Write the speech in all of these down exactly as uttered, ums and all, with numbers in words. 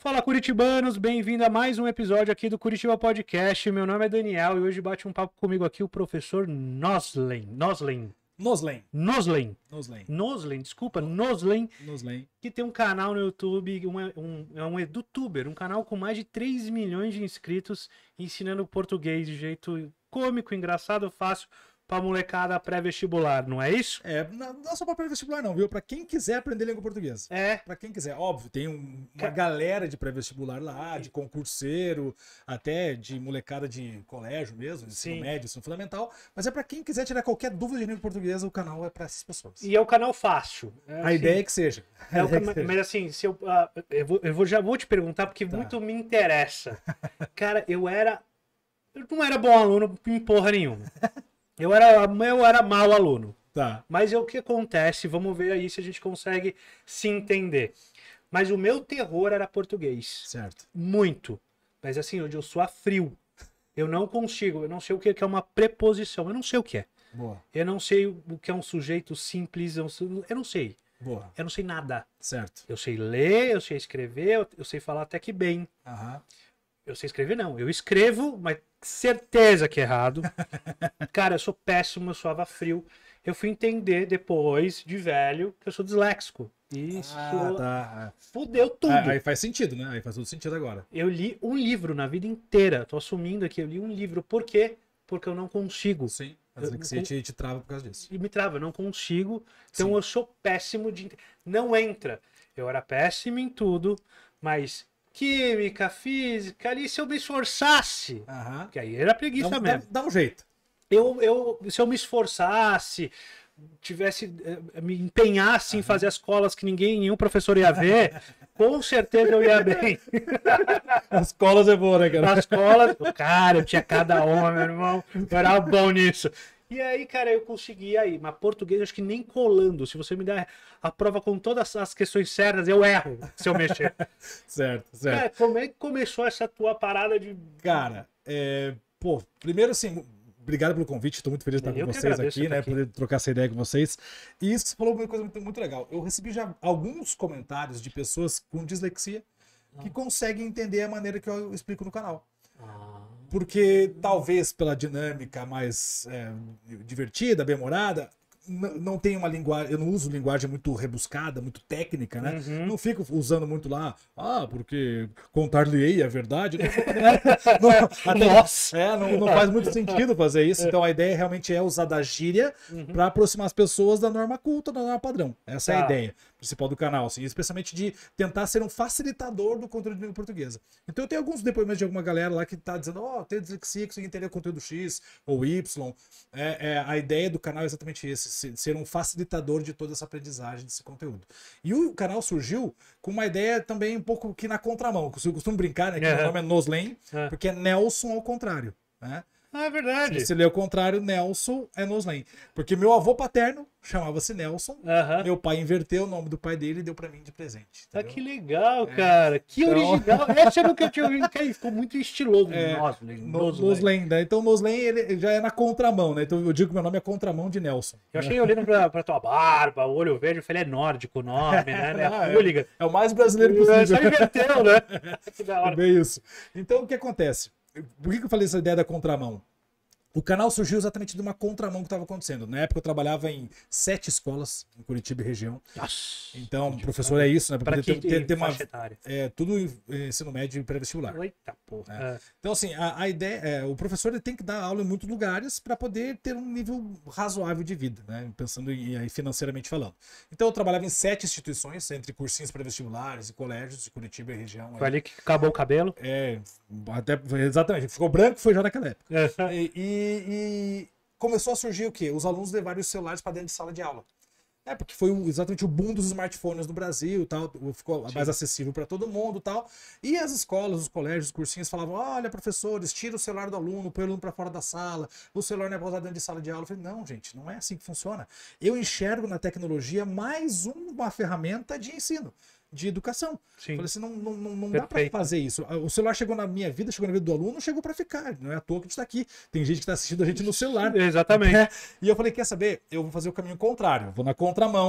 Fala, curitibanos, bem-vindo a mais um episódio aqui do Curitiba Podcast. Meu nome é Daniel e hoje bate um papo comigo aqui o professor Noslen. Noslen. Noslen. Noslen. Noslen. Noslen, desculpa, Noslen. Noslen. Que tem um canal no YouTube, um, um, é um edutuber, um canal com mais de três milhões de inscritos, ensinando português de jeito cômico, engraçado, fácil, pra molecada pré-vestibular, não é isso? É, não, não só pra pré-vestibular não, viu? Pra quem quiser aprender língua portuguesa. É. Pra quem quiser. Óbvio, tem um, uma galera de pré-vestibular lá, de concurseiro, até de molecada de colégio mesmo, ensino médio, ensino fundamental. Mas é pra quem quiser tirar qualquer dúvida de língua portuguesa, o canal é pra essas pessoas. E é o canal fácil. É, a assim, ideia é que seja. É o que canal, seja. mas assim, se eu, uh, eu, vou, eu vou, já vou te perguntar, porque Tá. muito me interessa. Cara, eu era... Eu não era bom aluno em porra nenhuma. Eu era, eu era mau aluno. Tá. Mas é o que acontece, vamos ver aí se a gente consegue se entender. Mas o meu terror era português. Certo. Muito. Mas assim, onde eu sou a frio. Eu não consigo, eu não sei o que é uma preposição, eu não sei o que é. Boa. Eu não sei o que é um sujeito simples, eu não sei. Boa. Eu não sei nada. Certo. Eu sei ler, eu sei escrever, eu sei falar até que bem. Aham. Eu sei escrever, não. Eu escrevo, mas certeza que é errado. Cara, eu sou péssimo, eu suava frio. Eu fui entender depois, de velho, que eu sou disléxico. Isso Ah, tá. fudeu tudo. Ah, aí faz sentido, né? Aí faz todo sentido agora. Eu li um livro na vida inteira. Tô assumindo aqui, eu li um livro. Por quê? Porque eu não consigo. Sim. A dislexia Eu- te, te trava por causa disso. E me trava, eu não consigo. Então Sim. eu sou péssimo de... Não entra. Eu era péssimo em tudo, mas química, física, ali se eu me esforçasse... Aham. Que aí era preguiça Dá, mesmo. dá, dá um jeito. Eu, eu, se eu me esforçasse, tivesse, eh, me empenhasse em fazer as colas que ninguém, nenhum professor ia ver, com certeza eu ia bem. As colas é boa, né, cara? Nas colas, cara, eu tinha cada uma, meu irmão, eu era bom nisso. E aí, cara, eu consegui aí, mas português acho que nem colando. Se você me der a prova com todas as questões certas, eu erro se eu mexer. Certo, certo. Cara, como é que começou essa tua parada de... Cara, é, pô, primeiro assim, obrigado pelo convite, estou muito feliz de estar Eu com que vocês agradeço aqui, estar né, aqui. poder trocar essa ideia com vocês. E isso que você falou uma coisa muito, muito legal. Eu recebi já alguns comentários de pessoas com dislexia que conseguem entender a maneira que eu explico no canal. Ah, Porque talvez pela dinâmica mais é, divertida, bem-humorada, n- não tem uma linguagem, eu não uso linguagem muito rebuscada, muito técnica, né? Uhum. Não fico usando muito lá, ah, porque contar-lhe-ei a verdade. Não, até- Nossa! é, não, não faz muito sentido fazer isso. Então a ideia realmente é usar da gíria para aproximar as pessoas da norma culta, da norma padrão. Essa é a Tá. ideia principal do canal, assim, especialmente de tentar ser um facilitador do conteúdo de língua portuguesa. Então eu tenho alguns depoimentos de alguma galera lá que tá dizendo, ó, oh, tem dislexia, consegui entender o conteúdo X ou Y. É, é, a ideia do canal é exatamente esse, se- ser um facilitador de toda essa aprendizagem desse conteúdo. E o canal surgiu com uma ideia também um pouco que na contramão. Eu costumo brincar, né, que Uhum. meu nome é Noslen, É. porque é Nelson ao contrário, né? Ah, é verdade. Se você ler ao contrário, Nelson é Noslen. Porque meu avô paterno chamava-se Nelson, Aham. meu pai inverteu o nome do pai dele e deu pra mim de presente. Ah, entendeu? que legal, cara. Que Então- original. Essa eu nunca tinha ouvido. Cara, ficou muito estiloso. É, Nossa, No- Noslen, né? Então Noslen ele ele já é na contramão, né? Então eu digo que meu nome é contramão de Nelson. Eu achei olhando pra, pra tua barba, o olho verde, eu falei, é nórdico o nome, né? Não Ah, é é. hooligan. É o mais brasileiro É, possível. só inverteu, né? Que da É hora. bem isso. Então o que acontece? Por que que eu falei essa ideia da contramão? O canal surgiu exatamente de uma contramão que estava acontecendo. Na época eu trabalhava em sete escolas em Curitiba e região. Nossa. Então, professor é isso, né? Pra Pra poder que ter, ter, ter uma, faixa etária? é, tudo em ensino médio e pré-vestibular. Eita porra. É. Então, assim, a, a ideia é, o professor ele tem que dar aula em muitos lugares para poder ter um nível razoável de vida, né? Pensando em, aí financeiramente falando. Então, eu trabalhava em sete instituições, entre cursinhos pré-vestibulares e colégios de Curitiba e região. Foi ali que acabou o cabelo? É, até, exatamente, ficou branco, foi já naquela época. É. E, e- e começou a surgir o quê? Os alunos levarem os celulares para dentro de sala de aula. É, porque foi o- exatamente o boom dos smartphones no Brasil, tal, ficou mais acessível para todo mundo, tal. E as escolas, os colégios, os cursinhos falavam: "Olha, professores, tira o celular do aluno, põe o aluno para fora da sala. O celular não é para usar dentro de sala de aula". Eu falei: "Não, gente, não é assim que funciona. Eu enxergo na tecnologia mais uma ferramenta de ensino, de educação". Sim. Eu falei assim, não, não, não, não dá para Perfeito. fazer isso. O celular chegou na minha vida, chegou na vida do aluno, chegou para ficar. Não é à toa que a gente está aqui. Tem gente que está assistindo a gente no celular. Exatamente. É. E eu falei, quer saber? Eu vou fazer o caminho contrário. Eu vou na contramão,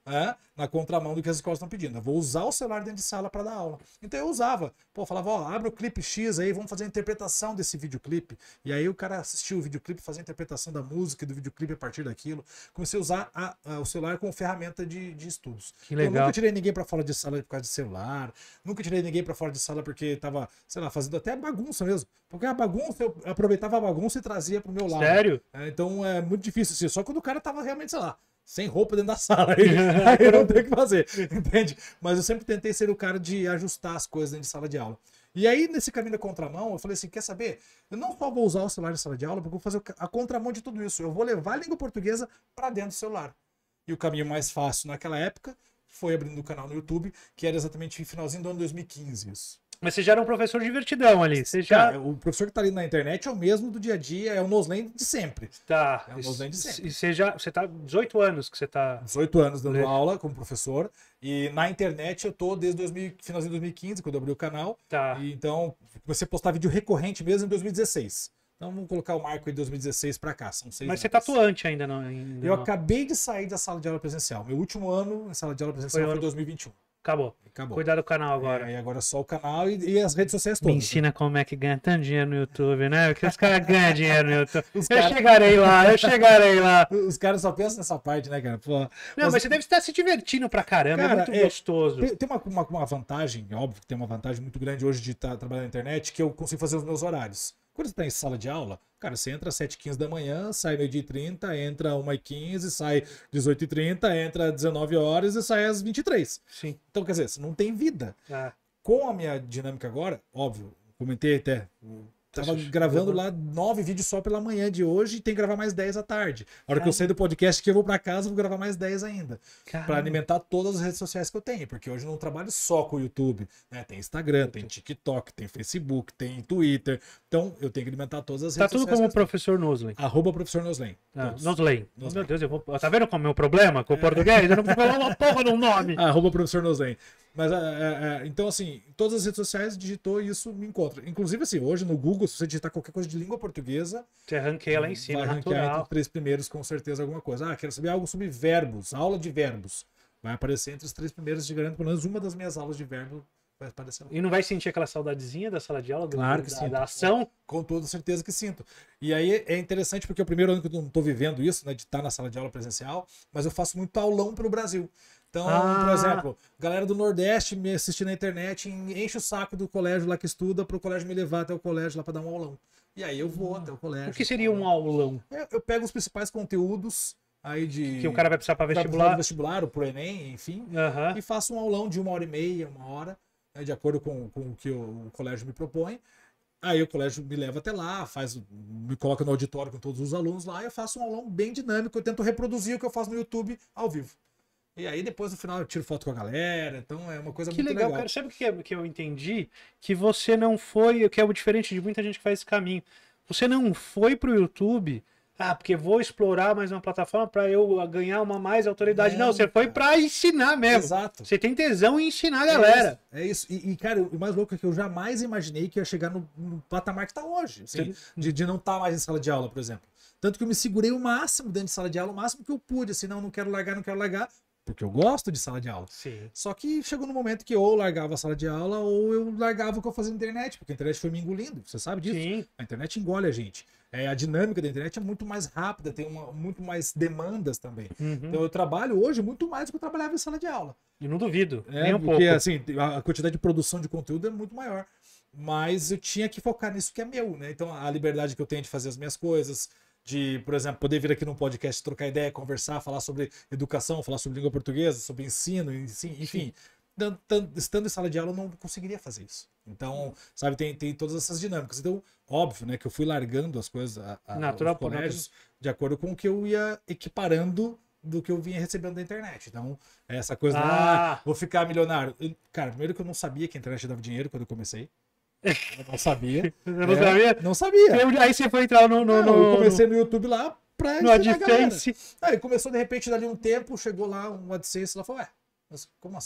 é, na contramão do que as escolas estão pedindo. Eu vou usar o celular dentro de sala para dar aula. Então eu usava. Pô, falava, ó, abre o clipe X aí, vamos fazer a interpretação desse videoclipe. E aí o cara assistiu o videoclipe, fazia a interpretação da música e do videoclipe a partir daquilo. Comecei a usar a, a, o celular como ferramenta de, de estudos. Que legal. Eu nunca tirei ninguém para fora de sala por causa de celular. Nunca tirei ninguém para fora de sala porque tava, sei lá, fazendo até bagunça mesmo. Porque a bagunça, eu aproveitava a bagunça e trazia pro meu lado. Sério? É, então é muito difícil assim. Só quando o cara tava realmente, sei lá, sem roupa dentro da sala. Aí, aí eu não tenho o que fazer, entende? Mas eu sempre tentei ser o cara de ajustar as coisas dentro de sala de aula. E aí, nesse caminho da contramão, eu falei assim, quer saber? Eu não só vou usar o celular em sala de aula, porque eu vou fazer a contramão de tudo isso. Eu vou levar a língua portuguesa para dentro do celular. E o caminho mais fácil naquela época foi abrindo o canal no YouTube, que era exatamente no finalzinho do ano dois mil e quinze, isso. Mas você já era um professor divertidão ali. Você já... Cara, o professor que tá ali na internet é o mesmo do dia a dia, é o Noslen de sempre. Tá. É o Noslen de sempre. E você já, você tá dezoito anos que você tá... dezoito anos dando É. aula como professor. E na internet eu tô desde dois mil, finalzinho de dois mil e quinze, quando eu abri o canal. Tá. E então comecei a postar vídeo recorrente mesmo em dois mil e dezesseis. Então vamos colocar o marco aí de dois mil e dezesseis pra cá. São seis Mas anos. você tá atuante ainda, não? Ainda Eu não. acabei de sair da sala de aula presencial. Meu último ano em sala de aula presencial Foi foi, ano- dois mil e vinte e um. Acabou. Acabou. Cuidar do canal agora. É, e agora só o canal e, e as redes sociais Me todas. ensina como é que ganha tanto dinheiro no YouTube, né? Porque os caras ganham dinheiro no YouTube. Os Eu caras- chegarei lá, eu chegarei lá. Os caras só pensam nessa parte, né, cara? Pô, Não, mas você deve estar se divertindo pra caramba, Cara, é muito é, gostoso. Tem, tem uma, uma, uma vantagem, é óbvio que tem uma vantagem muito grande hoje de estar trabalhando na internet, que eu consigo fazer os meus horários. Quando você está em sala de aula, cara, você entra às sete e quinze da manhã, sai meio-dia e trinta, entra uma e quinze, sai dezoito e trinta, entra dezenove horas e sai às vinte e três. Sim. Então, quer dizer, você não tem vida. Ah, Com a minha dinâmica agora, óbvio, comentei até, tava Tá gravando lá nove vídeos só pela manhã de hoje e tem que gravar mais dez à tarde. A hora que eu sair do podcast que eu vou pra casa, eu vou gravar mais dez ainda. Pra caramba. alimentar todas as redes sociais que eu tenho, porque hoje eu não trabalho só com o YouTube, né? Tem Instagram, tem TikTok, tem Facebook, tem Twitter. Então eu tenho que alimentar todas as Tá redes tudo sociais. como o que eu professor Noslen. tenho. Arroba professor Noslen. Ah, Todos. Noslen. Noslen. Meu Deus, eu vou... Tá vendo qual é o meu problema com o português? Eu não consigo falar uma porra no nome. Arroba professor Noslen. Mas, é, é, é, então, assim, em todas as redes sociais digitou e isso me encontra. Inclusive, assim, hoje no Google, se você digitar qualquer coisa de língua portuguesa, Você ranqueia lá em cima, vai ranquear entre natural. os três primeiros com certeza alguma coisa. Ah, quero saber algo sobre verbos, aula de verbos. Vai aparecer entre os três primeiros, te garanto, pelo menos uma das minhas aulas de verbo vai aparecer lá. E não vai sentir aquela saudadezinha da sala de aula? do- Claro que da, sim. Da ação? Com toda certeza que sinto. E aí é interessante porque é o primeiro ano que eu não estou vivendo isso, né, de estar na sala de aula presencial, mas eu faço muito aulão pelo Brasil. Então, Ah. por exemplo, galera do Nordeste me assistir na internet, enche o saco do colégio lá que estuda para o colégio me levar até o colégio lá para dar um aulão. E aí eu vou até o colégio. O que seria um aulão? Eu, eu pego os principais conteúdos aí de Que o cara vai precisar pra pra- vestibular? pro vestibular, ou pro Enem, enfim, Aham. e faço um aulão de uma hora e meia, uma hora, né, de acordo com, com o que o, o colégio me propõe. Aí o colégio me leva até lá, faz, me coloca no auditório com todos os alunos lá, e eu faço um aulão bem dinâmico, eu tento reproduzir o que eu faço no YouTube ao vivo. E aí depois no final eu tiro foto com a galera, então é uma coisa Que muito legal, legal. cara. Sabe o que, é- que eu entendi? Que você não foi, que é o diferente de muita gente que faz esse caminho. Você não foi pro YouTube, ah, porque vou explorar mais uma plataforma para eu ganhar uma mais autoridade. Não, Não, você foi cara. para ensinar mesmo. Exato. Você tem tesão em ensinar a galera. É isso. É isso. E, e, cara, o mais louco é que eu jamais imaginei que ia chegar no, no patamar que tá hoje. Assim, de, de não estar mais em sala de aula, por exemplo. Tanto que eu me segurei o máximo dentro de sala de aula, o máximo que eu pude. Assim, não, não quero largar, não quero largar. Porque eu gosto de sala de aula. Sim. Só que chegou no momento que ou eu largava a sala de aula ou eu largava o que eu fazia na internet, porque a internet foi me engolindo. Você sabe disso? Sim. A internet engole a gente. É, a dinâmica da internet é muito mais rápida, tem uma, muito mais demandas também. Uhum. Então eu trabalho hoje muito mais do que eu trabalhava em sala de aula. E não duvido. É, nem um porque pouco. assim, a quantidade de produção de conteúdo é muito maior. Mas eu tinha que focar nisso que é meu, né? Então a liberdade que eu tenho de fazer as minhas coisas, de, por exemplo, poder vir aqui num podcast, trocar ideia, conversar, falar sobre educação, falar sobre língua portuguesa, sobre ensino, enfim. enfim. Dan- dan- Estando em sala de aula, eu não conseguiria fazer isso. Então, sabe, tem, tem todas essas dinâmicas. Então, óbvio, né, que eu fui largando as coisas, a, a, Natural, os colégios, de acordo com o que eu ia equiparando do que eu vinha recebendo da internet. Então, essa coisa, Ah. ah, vou ficar milionário. Eu- Cara, primeiro que eu não sabia que a internet dava dinheiro quando eu comecei. Eu não sabia. Você não É, sabia? Não sabia. Eu- Aí você foi entrar no, no, Não, no, eu comecei no YouTube lá pra no ensinar a galera. AdSense. Aí começou, de repente, dali um tempo, chegou lá um AdSense, ela falou, ué, mas como assim?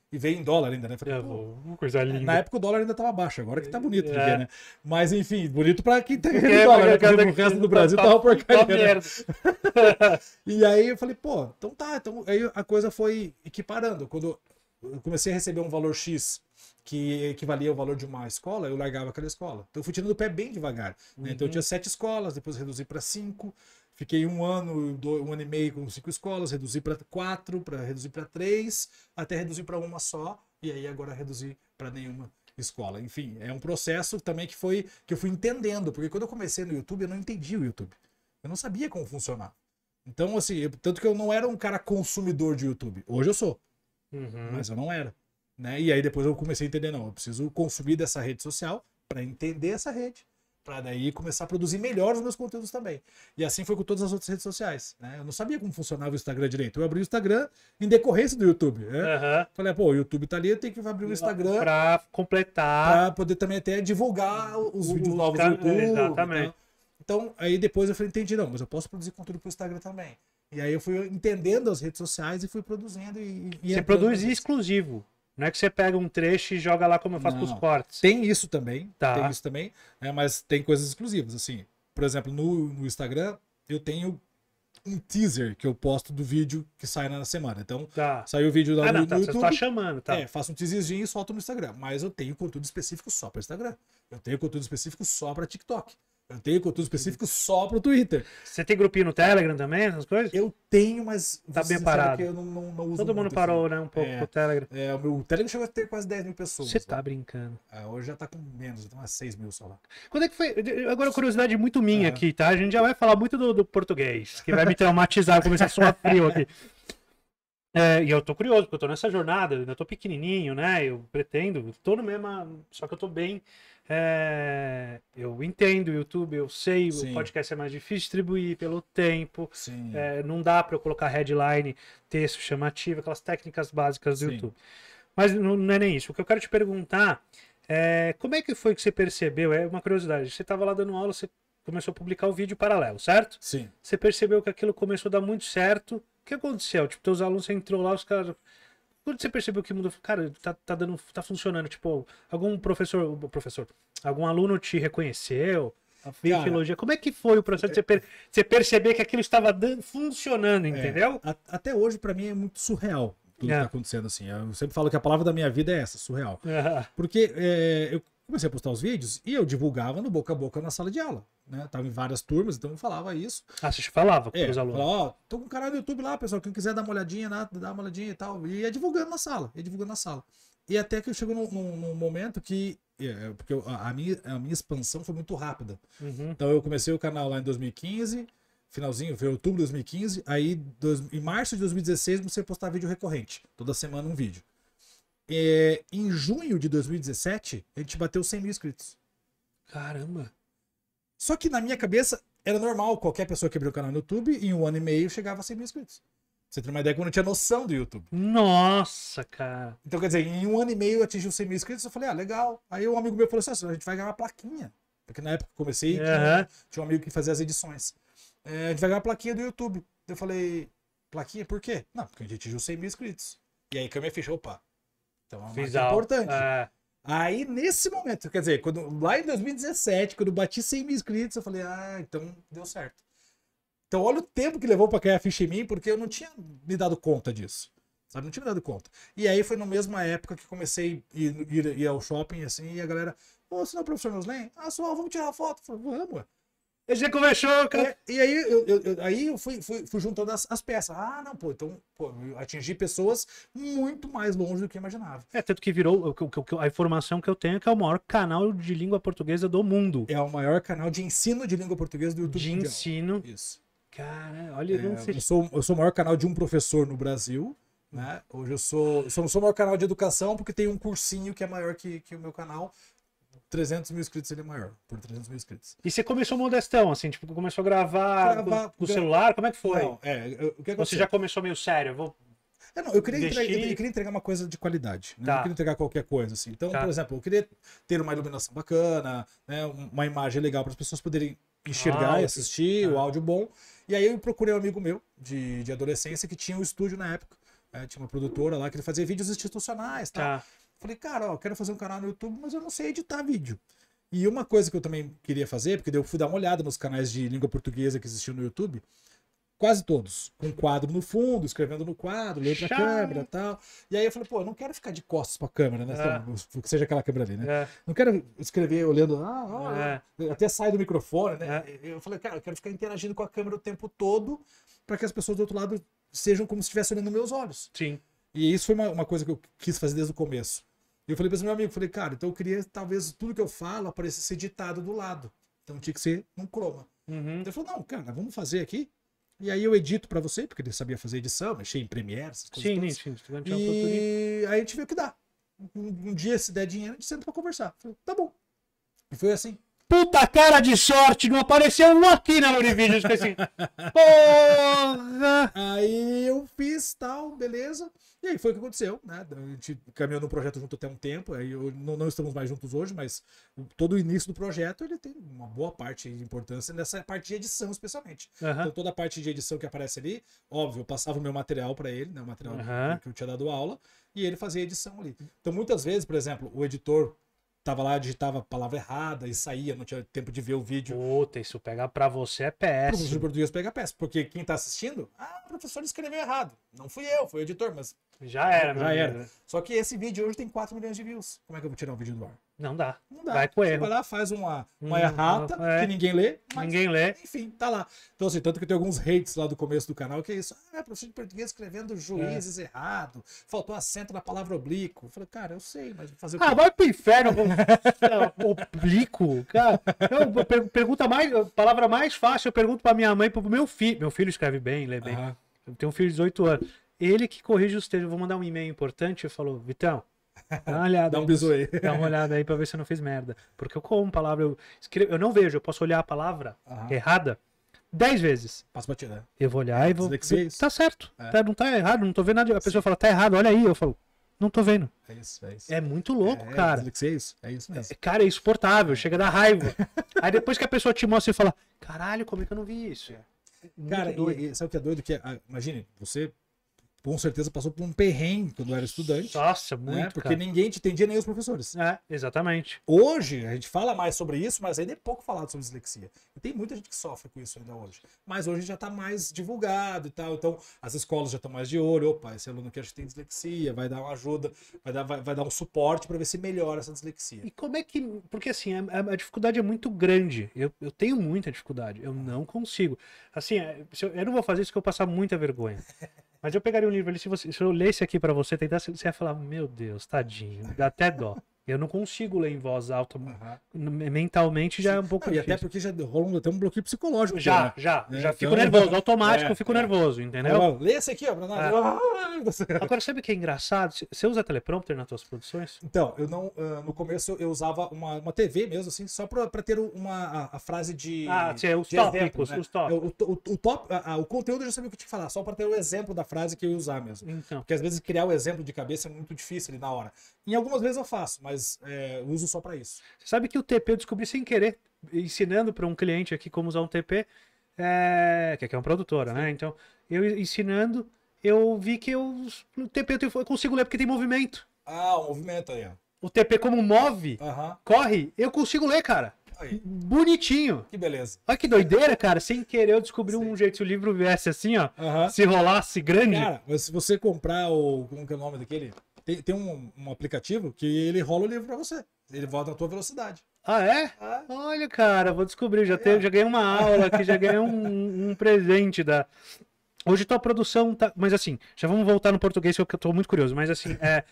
E veio em dólar ainda, né? Falei, Eu pô, vou, uma coisa linda. na época o dólar ainda tava baixo, agora que tá bonito de É. ver, né? Mas enfim, bonito pra quem tá Porque- ganhando dólar, né? porque- Porque porque- o resto do tá- Brasil tá- tava tá porcaria, né? merda. E aí eu falei, pô, então tá. Então aí a coisa foi equiparando. Quando eu comecei a receber um valor X que equivalia ao valor de uma escola, eu largava aquela escola. Então eu fui tirando o pé bem devagar. Né? Então eu tinha sete escolas, depois reduzi para cinco. Fiquei um ano, dois, um ano e meio com cinco escolas, reduzi para quatro, para reduzir para três, até reduzir para uma só. E aí agora reduzi para nenhuma escola. Enfim, é um processo também que foi que eu fui entendendo, porque quando eu comecei no YouTube, eu não entendia o YouTube. Eu não sabia como funcionava. Então, assim, eu, tanto que eu não era um cara consumidor de YouTube. Hoje eu sou, Uhum. mas eu não era. Né? E aí depois eu comecei a entender, não, eu preciso consumir dessa rede social para entender essa rede, para daí começar a produzir melhor os meus conteúdos também. E assim foi com todas as outras redes sociais. Né? Eu não sabia como funcionava o Instagram direito. Eu abri o Instagram em decorrência do YouTube. Né? Aham. Falei, pô, o YouTube tá ali, eu tenho que abrir o Instagram Pra completar. para poder também até divulgar os Os vídeos novos can- do YouTube. exatamente. Então, então, aí depois eu falei, entendi, não, mas eu posso produzir conteúdo pro Instagram também. E aí eu fui entendendo as redes sociais e fui produzindo. E, e Você entrando produz nas- exclusivo. Não é que você pega um trecho e joga lá como eu faço com os Não. cortes. Tem isso também, Tá. tem isso também, né, mas tem coisas exclusivas, assim. Por exemplo, no, no Instagram, eu tenho um teaser que eu posto do vídeo que sai na semana. Então, Tá. saiu o vídeo lá Ah, no, não, tá. no Você YouTube. tá chamando, tá? É, faço um teaserzinho e solto no Instagram. Mas eu tenho conteúdo específico só para Instagram. Eu tenho conteúdo específico só para TikTok. Eu tenho conteúdo específico só pro Twitter. Você tem grupinho no Telegram também, essas coisas? Eu tenho, mas Tá vou bem ser sincero parado. que eu não, não, não uso Todo mundo muito, parou, assim. né? Um pouco É. pro Telegram. É, o meu Telegram chegou a ter quase dez mil pessoas. Você tá lá. brincando. É, hoje já tá com menos, já tem umas seis mil só lá. Quando é que foi? Agora, curiosidade muito minha É. aqui, tá? A gente já vai falar muito do, do português, que vai me traumatizar, começar a suar frio aqui. É, e eu tô curioso, porque eu tô nessa jornada, eu ainda tô pequenininho, né? Eu pretendo, tô no mesmo, só que eu tô bem. é, eu entendo o YouTube, eu sei, Sim. o podcast é mais difícil de distribuir pelo tempo. Sim. é, não dá pra eu colocar headline, texto chamativo, aquelas técnicas básicas do Sim. YouTube. Mas não, não é nem isso. O que eu quero te perguntar é como é que foi que você percebeu? É uma curiosidade. Você estava lá dando aula, você começou a publicar o vídeo paralelo, certo? Sim. Você percebeu que aquilo começou a dar muito certo. O que aconteceu? Tipo, teus alunos, você entrou lá, os caras. Quando você percebeu que mudou, cara, tá, tá dando, tá funcionando. Tipo, algum professor, professor, algum aluno te reconheceu? Veio Cara, filologia. Como é que foi o processo de você, per- você perceber que aquilo estava dando, funcionando, entendeu? É, a- até hoje, pra mim, é muito surreal tudo É. que tá acontecendo assim. Eu sempre falo que a palavra da minha vida é essa, surreal. Ah, Porque é, eu comecei a postar os vídeos e eu divulgava no boca a boca na sala de aula. Né? Tava em várias turmas, então eu falava isso. Ah, você falava com É, os alunos. falava, ó, tô com um canal no YouTube lá, pessoal, quem quiser dar uma olhadinha, né, dá uma olhadinha e tal. E ia divulgando na sala, ia divulgando na sala. E até que eu chego num, num- num momento que, é, porque eu- a, a minha, a minha expansão foi muito rápida. Uhum. Então eu comecei o canal lá em dois mil e quinze, finalzinho, foi outubro de dois mil e quinze, aí dois- em março de dois mil e dezesseis comecei a postar vídeo recorrente, toda semana um vídeo. É, em junho de dois mil e dezessete, a gente bateu cem mil inscritos. Caramba. Só que na minha cabeça era normal, qualquer pessoa que abriu o canal no YouTube, em um ano e meio chegava a cem mil inscritos. Pra você ter uma ideia, quando eu não tinha noção do YouTube. Nossa, cara. Então, quer dizer, em um ano e meio eu atingi cem mil inscritos, eu falei, ah, legal. Aí um amigo meu falou assim, ah, a gente vai ganhar uma plaquinha. Porque na época que eu comecei, tinha, Aham. tinha um amigo que fazia as edições. É, a gente vai ganhar uma plaquinha do YouTube. Eu falei, plaquinha por quê? Não, porque a gente atingiu cem mil inscritos. E aí que eu me fiz, opa. Então é uma Fiz marca algo. importante. É. Aí, nesse momento, quer dizer, quando, lá em dois mil e dezessete, quando eu bati cem mil inscritos, eu falei, ah, então deu certo. Então, olha o tempo que levou pra cair a ficha em mim, porque eu não tinha me dado conta disso. Sabe? Não tinha me dado conta. E aí foi na mesma época que comecei a ir, ir, ir ao shopping, assim, e a galera, ô, você não é o professor Noslen? Ah, só, vamos tirar uma foto. Eu falei, vamos, ué. A gente conversou, cara. É, e aí eu, eu- eu- aí eu fui, fui, fui juntando as, as peças. Ah, não, pô, então, pô, eu atingi pessoas muito mais longe do que eu imaginava. É, tanto que virou o que- o que- a informação que eu tenho é que é o maior canal de língua portuguesa do mundo. É o maior canal de ensino de língua portuguesa do YouTube De mundial. ensino. Isso. Cara, olha, É, não sei. eu, sou, eu sou o maior canal de um professor no Brasil, né? Hoje eu sou, eu sou, sou o maior canal de educação porque tem um cursinho que é maior que, que o meu canal. trezentos mil inscritos ele é maior, por trezentos mil inscritos. E você começou modestão, assim, tipo, começou a gravar, Gravar, com, com o gra- celular? Como é que foi? Não, é, eu- o que Ou você aconteceu? já começou meio sério? Eu vou... É, não, eu, queria entregar, investir? eu queria entregar uma coisa de qualidade. Né? Tá. Eu não queria entregar qualquer coisa, assim. Então, Tá. por exemplo, eu queria ter uma iluminação bacana, né? Uma imagem legal para as pessoas poderem enxergar Áudio. e assistir, Ah. o áudio bom. E aí eu procurei um amigo meu de, de adolescência que tinha um estúdio na época. É, tinha uma produtora lá que ele fazia vídeos institucionais, tal. Tá. Falei, cara, ó, eu quero fazer um canal no YouTube, mas eu não sei editar vídeo. E uma coisa que eu também queria fazer, porque eu fui dar uma olhada nos canais de língua portuguesa que existiam no YouTube, quase todos, com quadro no fundo, escrevendo no quadro, lendo pra Chato. câmera e tal. E aí eu falei, pô, eu não quero ficar de costas pra câmera, né? É. Que seja aquela câmera ali, né? É. Não quero escrever olhando, ah, ah, É. ah, até sai do microfone, né? Eu falei, cara, eu quero ficar interagindo com a câmera o tempo todo para que as pessoas do outro lado sejam como se estivessem olhando meus olhos. Sim. E isso foi uma, uma coisa que eu quis fazer desde o começo. E eu falei para esse meu amigo, falei, cara, então eu queria talvez tudo que eu falo aparecesse editado do lado. Então tinha que ser num croma. Uhum. Então ele falou, não, cara, vamos fazer aqui. E aí eu edito para você, porque ele sabia fazer edição, mexer em Premiere, essas coisas Sim, todas. sim, sim. E aí a gente vê o que dá. Um, um dia, se der dinheiro, a gente senta pra conversar. Eu falei, tá bom. E foi assim. Puta cara de sorte, não apareceu um aqui na Lurivídeos. Assim, porra! Aí eu fiz tal, beleza. E aí foi o que aconteceu, né? A gente caminhou no projeto junto até um tempo. Aí eu, não, não estamos mais juntos hoje, mas todo o início do projeto ele tem uma boa parte de importância nessa parte de edição, especialmente. Uhum. Então toda a parte de edição que aparece ali, óbvio, eu passava o meu material para ele, né? O material Uhum. que eu tinha dado aula, e ele fazia a edição ali. Então muitas vezes, por exemplo, o editor tava lá, digitava a palavra errada e saía, não tinha tempo de ver o vídeo. Puta, isso pegar pra você é O professor de péssimo. português pega péssimo, porque quem tá assistindo, ah, o professor escreveu errado. Não fui eu, foi o editor, mas Já era, meu já amigo. era. Só que esse vídeo hoje tem quatro milhões de views. Como é que eu vou tirar um vídeo do ar? Não dá. Não dá. Vai com Você erro. vai lá, faz uma, uma Hum, errata é. que ninguém lê, mas Ninguém lê. enfim, tá lá. Então, assim, tanto que tem alguns hates lá do começo do canal, que é isso. Ah, professor de português escrevendo juízes É. errado, faltou acento na palavra oblíquo. Eu falei, cara, eu sei, mas fazer o Ah, quê? vai pro inferno. Oblico. Cara, eu per- pergunta mais, a palavra mais fácil, eu pergunto pra minha mãe e pro meu filho. Meu filho escreve bem, lê bem. Aham. Eu tenho um filho de dezoito anos. Ele que corrige os textos. Eu vou mandar um e-mail importante. Ele falou, Vitão, dá uma olhada. Dá um aí, bisu aí. Dá uma olhada aí pra ver se eu não fiz merda. Porque eu como palavra, eu, escrevo, eu não vejo, eu posso olhar a palavra Aham. errada dez vezes. Passa pra tirar. Eu vou olhar e vou. Dislexia é isso. Tá certo. É. Tá, não tá errado, não tô vendo nada. A pessoa fala, tá errado, olha aí. Eu falo, não tô vendo. É isso, é isso. É muito louco, É, cara. dislexia é isso, é isso mesmo. Cara, é insuportável, chega da raiva. Aí depois que a pessoa te mostra, você fala, caralho, como é que eu não vi isso? Muito Cara, doido. e, e sabe o que é doido? Que, ah, imagine, você com certeza passou por um perrengue quando era estudante. Nossa, né? muito, Porque cara. ninguém te entendia, nem os professores. É, exatamente. Hoje, a gente fala mais sobre isso, mas ainda é pouco falado sobre dislexia. E tem muita gente que sofre com isso ainda hoje. Mas hoje já está mais divulgado e tal. Então, as escolas já estão mais de olho. Opa, esse aluno aqui acho que tem dislexia, vai dar uma ajuda, vai dar, vai, vai dar um suporte para ver se melhora essa dislexia. E como é que. Porque assim, a, a dificuldade é muito grande. Eu, eu tenho muita dificuldade. Eu não consigo. Assim, é, se eu, eu não vou fazer isso que eu passar muita vergonha. Mas eu pegaria um livro ali, se, você, se eu lesse aqui pra você, tentasse, você ia falar, meu Deus, tadinho, dá até dó. Eu não consigo ler em voz alta. Uhum. Mentalmente já é um pouco Não, e difícil. até porque já rola até um bloqueio psicológico. Já, né? já, É, já fico então- nervoso, automático É, eu fico é. nervoso, entendeu? Lê esse aqui, ó, pra nós. Agora, sabe o que é engraçado? Você usa teleprompter nas tuas produções? Então, eu não. ah, no começo eu usava uma, uma T V mesmo, assim, só pra, pra ter uma, a, a frase de. Ah, sim, os de tópicos, exemplo, né? os tópicos. O, o, o, top, a- a- o conteúdo eu já sabia o que tinha que falar, só pra ter o exemplo da frase que eu ia usar mesmo. Então, Porque às vezes criar o exemplo de cabeça é muito difícil ali na hora. Em algumas vezes eu faço, mas é, eu uso só pra isso. você sabe que o T P eu descobri sem querer, ensinando para um cliente aqui como usar um T P, é... que aqui é uma produtora, né? Então, eu ensinando, eu vi que eu, no T P eu tenho- eu consigo ler porque tem movimento. Ah, o movimento aí, ó. O T P como move, Aham. corre, eu consigo ler, cara. Aí, Bonitinho. que beleza. Olha que doideira, cara. Sem querer eu descobri Sim. um jeito, se o livro viesse assim, ó, Aham. se rolasse grande. Cara, mas se você comprar o. Como que é o nome daquele? Tem, tem um, um aplicativo que ele rola o livro pra você. Ele volta na tua velocidade. Ah, é? Ah, Olha, cara, vou descobrir. Já, Aí, tenho, ó. já ganhei uma aula aqui, já ganhei um, um presente da. Hoje tua produção tá. Mas assim, já vamos voltar no português, que eu tô muito curioso. Mas assim, é.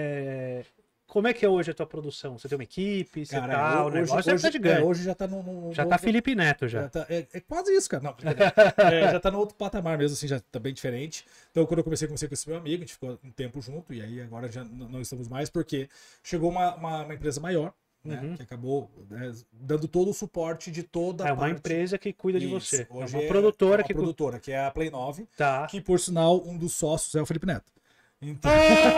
é, Como é que é hoje a tua produção? Você tem uma equipe? Você cara, tá. O hoje, negócio hoje, deve tá gigante. é, hoje já tá no. no- Já no tá outro- Felipe Neto já. já tá- é, é quase isso, cara. Não, brincadeira. É, já tá no outro patamar mesmo, assim, já tá bem diferente. Então, quando eu comecei, comecei com esse meu amigo, a gente ficou um tempo junto, e aí agora já n- não estamos mais, porque chegou uma, uma, uma empresa maior, né, Uhum. que acabou né, dando todo o suporte de toda a É uma parte. empresa que cuida de Isso, você. É hoje uma produtora é uma que cu- produtora, que é a Play nove, Tá. que por sinal um dos sócios é o Felipe Neto. Então,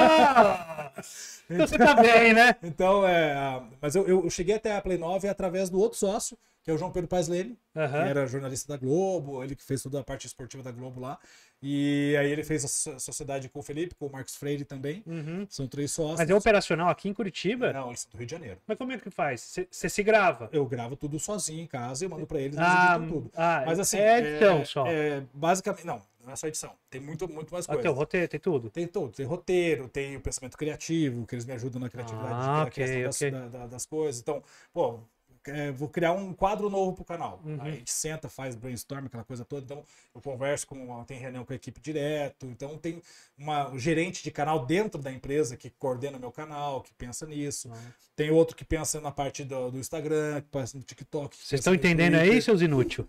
Ah! Então você tá bem, né? então é, a- mas eu, eu eu cheguei até a Play nove através do outro sócio, que é o João Pedro Paes Leme, Uhum. que era jornalista da Globo, ele que fez toda a parte esportiva da Globo lá. E aí ele fez a so- sociedade com o Felipe, com o Marcos Freire também. Uhum. São três sócios. Mas é operacional aqui em Curitiba? Não, eles são do Rio de Janeiro. Mas como é que faz? Você se grava? Eu gravo tudo sozinho em casa, eu mando pra eles, eles Ah, editam tudo. ah, Mas assim, é edição é, só. é, basicamente, não, não é só edição. Tem muito, muito mais Ah, tem coisa. o roteiro, tem tudo. Tem tudo, tem roteiro, tem o pensamento criativo, que eles me ajudam na criatividade, Ah, na ok, criação das, ok. da- da- das coisas. Então, pô, é, vou criar um quadro novo pro canal. Uhum. Aí a gente senta, faz brainstorm, aquela coisa toda. Então, eu converso com, tem reunião com a equipe direto. Então, tem uma, um gerente de canal dentro da empresa que coordena meu canal, que pensa nisso. Ah. Tem outro que pensa na parte do, do Instagram, que pensa no TikTok. que Vocês pensa estão no entendendo Twitter. aí, seus inúteis?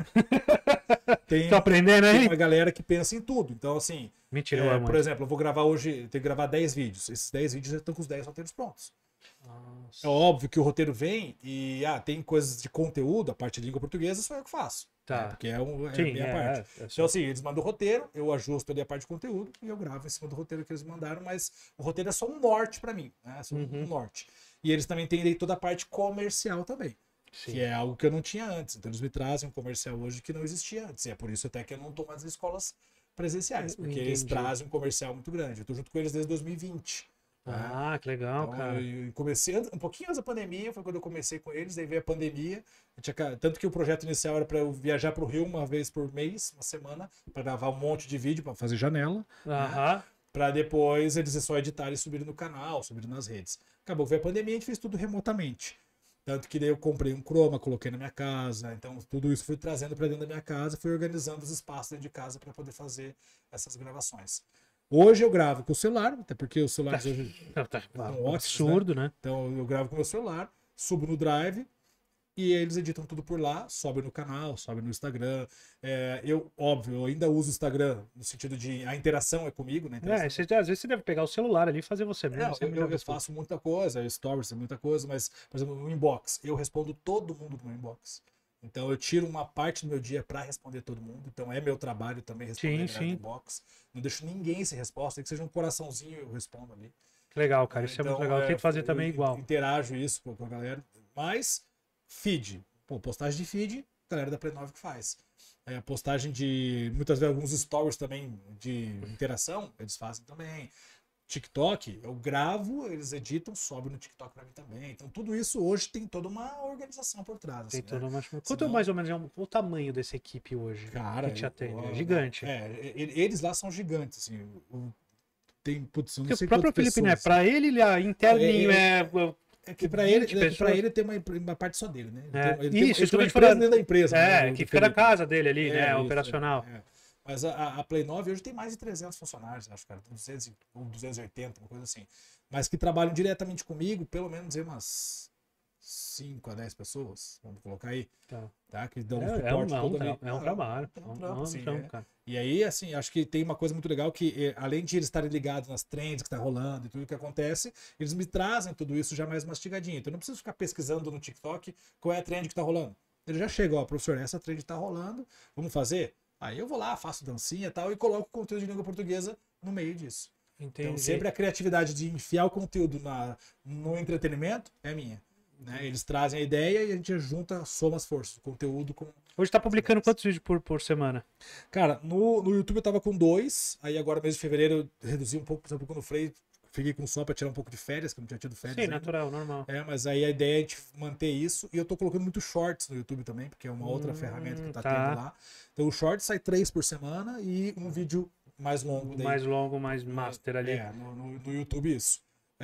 Tem, Estão aprendendo tem aí? uma galera que pensa em tudo. Então, assim, Mentira, é, eu amo. por exemplo, eu vou gravar hoje, tenho que gravar dez vídeos. Esses dez vídeos já estão com os dez roteiros prontos. Nossa. É óbvio que o roteiro vem e ah, tem coisas de conteúdo, a parte de língua portuguesa, sou eu que faço. Tá. Né? Porque é, um, é a Sim, minha é, parte. é, é só- Então, assim, eles mandam o roteiro, eu ajusto ali a parte de conteúdo e eu gravo em cima do roteiro que eles mandaram, mas o roteiro é só um norte pra mim, né? É só um Uhum. norte. E eles também têm aí toda a parte comercial também. Sim. Que é algo que eu não tinha antes. Então eles me trazem um comercial hoje que não existia antes. E é por isso até que eu não estou mais nas escolas presenciais. Porque eles Entendi. trazem um comercial muito grande. Eu estou junto com eles desde dois mil e vinte. né? Ah, que legal, Então, cara. eu comecei antes- um pouquinho antes da pandemia, foi quando eu comecei com eles, daí veio a pandemia. Eu tinha ca- tanto que o projeto inicial era para eu viajar para o Rio uma vez por mês, uma semana, para gravar um monte de vídeo, para fazer janela, Aham. para depois eles só editarem e subirem no canal, subirem nas redes. Acabou que veio a pandemia, a gente fez tudo remotamente. Tanto que daí eu comprei um chroma, coloquei na minha casa, então tudo isso fui trazendo para dentro da minha casa, fui organizando os espaços dentro de casa para poder fazer essas gravações. Hoje eu gravo com o celular, até porque os celulares hoje Não, tá, ótimos, um absurdo, né? então eu gravo com o meu celular, subo no Drive e eles editam tudo por lá, sobe no canal, sobe no Instagram. É, eu, óbvio, eu ainda uso o Instagram no sentido de a interação é comigo, né? É, você, às vezes você deve pegar o celular ali e fazer você mesmo. Não, você eu, melhor eu, eu que tudo. faço muita coisa, stories, muita coisa, mas, por exemplo, no inbox, eu respondo todo mundo no meu inbox. Então eu tiro uma parte do meu dia para responder todo mundo. Então é meu trabalho também responder Sim, no sim. inbox. Não deixo ninguém sem resposta, nem que seja um coraçãozinho eu respondo ali. Que legal, cara. Isso é muito Então, legal. Eu tento fazer eu também igual. Interajo isso com a galera. Mas, feed. Pô, postagem de feed, a galera da Play nove que faz. É, postagem de, muitas vezes, alguns stories também de interação, eles fazem também. TikTok, eu gravo, eles editam, sobe no TikTok pra mim também. Então, tudo isso hoje tem toda uma organização por trás. Tem assim, todo né? uma... Quanto Senão- mais ou menos é um- o tamanho dessa equipe hoje? Cara, que te atende? eu- É gigante. É, e- eles lá são gigantes, assim. o- Tem, putz, eu não Porque sei o próprio quantas Felipe, né? pessoas. Pra ele, ele é interninho, É, é. É que pra ele, vinte é que pra pessoas. ele tem uma, uma parte só dele, né? Ele É, tem, ele tem- isso, ele isso tem que eu uma tô te empresa falando. dentro da empresa. É, né, do- que do fica na Felipe. casa dele ali, É, né? isso, Operacional. é, é. Mas a, a Play nove hoje tem mais de trezentos funcionários, acho, cara. duzentos, e- ou duzentos e oitenta, uma coisa assim. Mas que trabalham diretamente comigo, pelo menos aí umas cinco a dez pessoas, vamos colocar aí, Tá. tá? Que dão um É, é um, suporte é um todo tra- ali. é um Ah, trabalho. é É um um trampo, é um sim, trampo, é. cara. E aí, assim, acho que tem uma coisa muito legal que, eh, além de eles estarem ligados nas trends que tá rolando e tudo que acontece, eles me trazem tudo isso já mais mastigadinho. Então eu não preciso ficar pesquisando no TikTok qual é a trend que tá rolando. Ele já chega, ó, professor, essa trend tá rolando, vamos fazer? Aí eu vou lá, faço dancinha e tal, e coloco conteúdo de língua portuguesa no meio disso. Entendi. Então sempre a criatividade de enfiar o conteúdo na, no entretenimento é minha. Né? Eles trazem a ideia e a gente junta, soma as forças, o conteúdo com... Hoje tá publicando quantos vídeos por, por semana? Cara, no, no YouTube eu tava com dois, aí agora mês de fevereiro eu reduzi um pouco, por exemplo, quando eu falei, fiquei com só pra tirar um pouco de férias, que eu não tinha tido férias Sim, ainda. natural, normal. É, mas aí a ideia é a gente manter isso, e eu tô colocando muito shorts no YouTube também, porque é uma outra Hum, ferramenta que tá, tá. tendo lá. Então o short sai três por semana e um vídeo mais longo. Daí, Mais longo, mais master ali. É, no, no, no YouTube isso.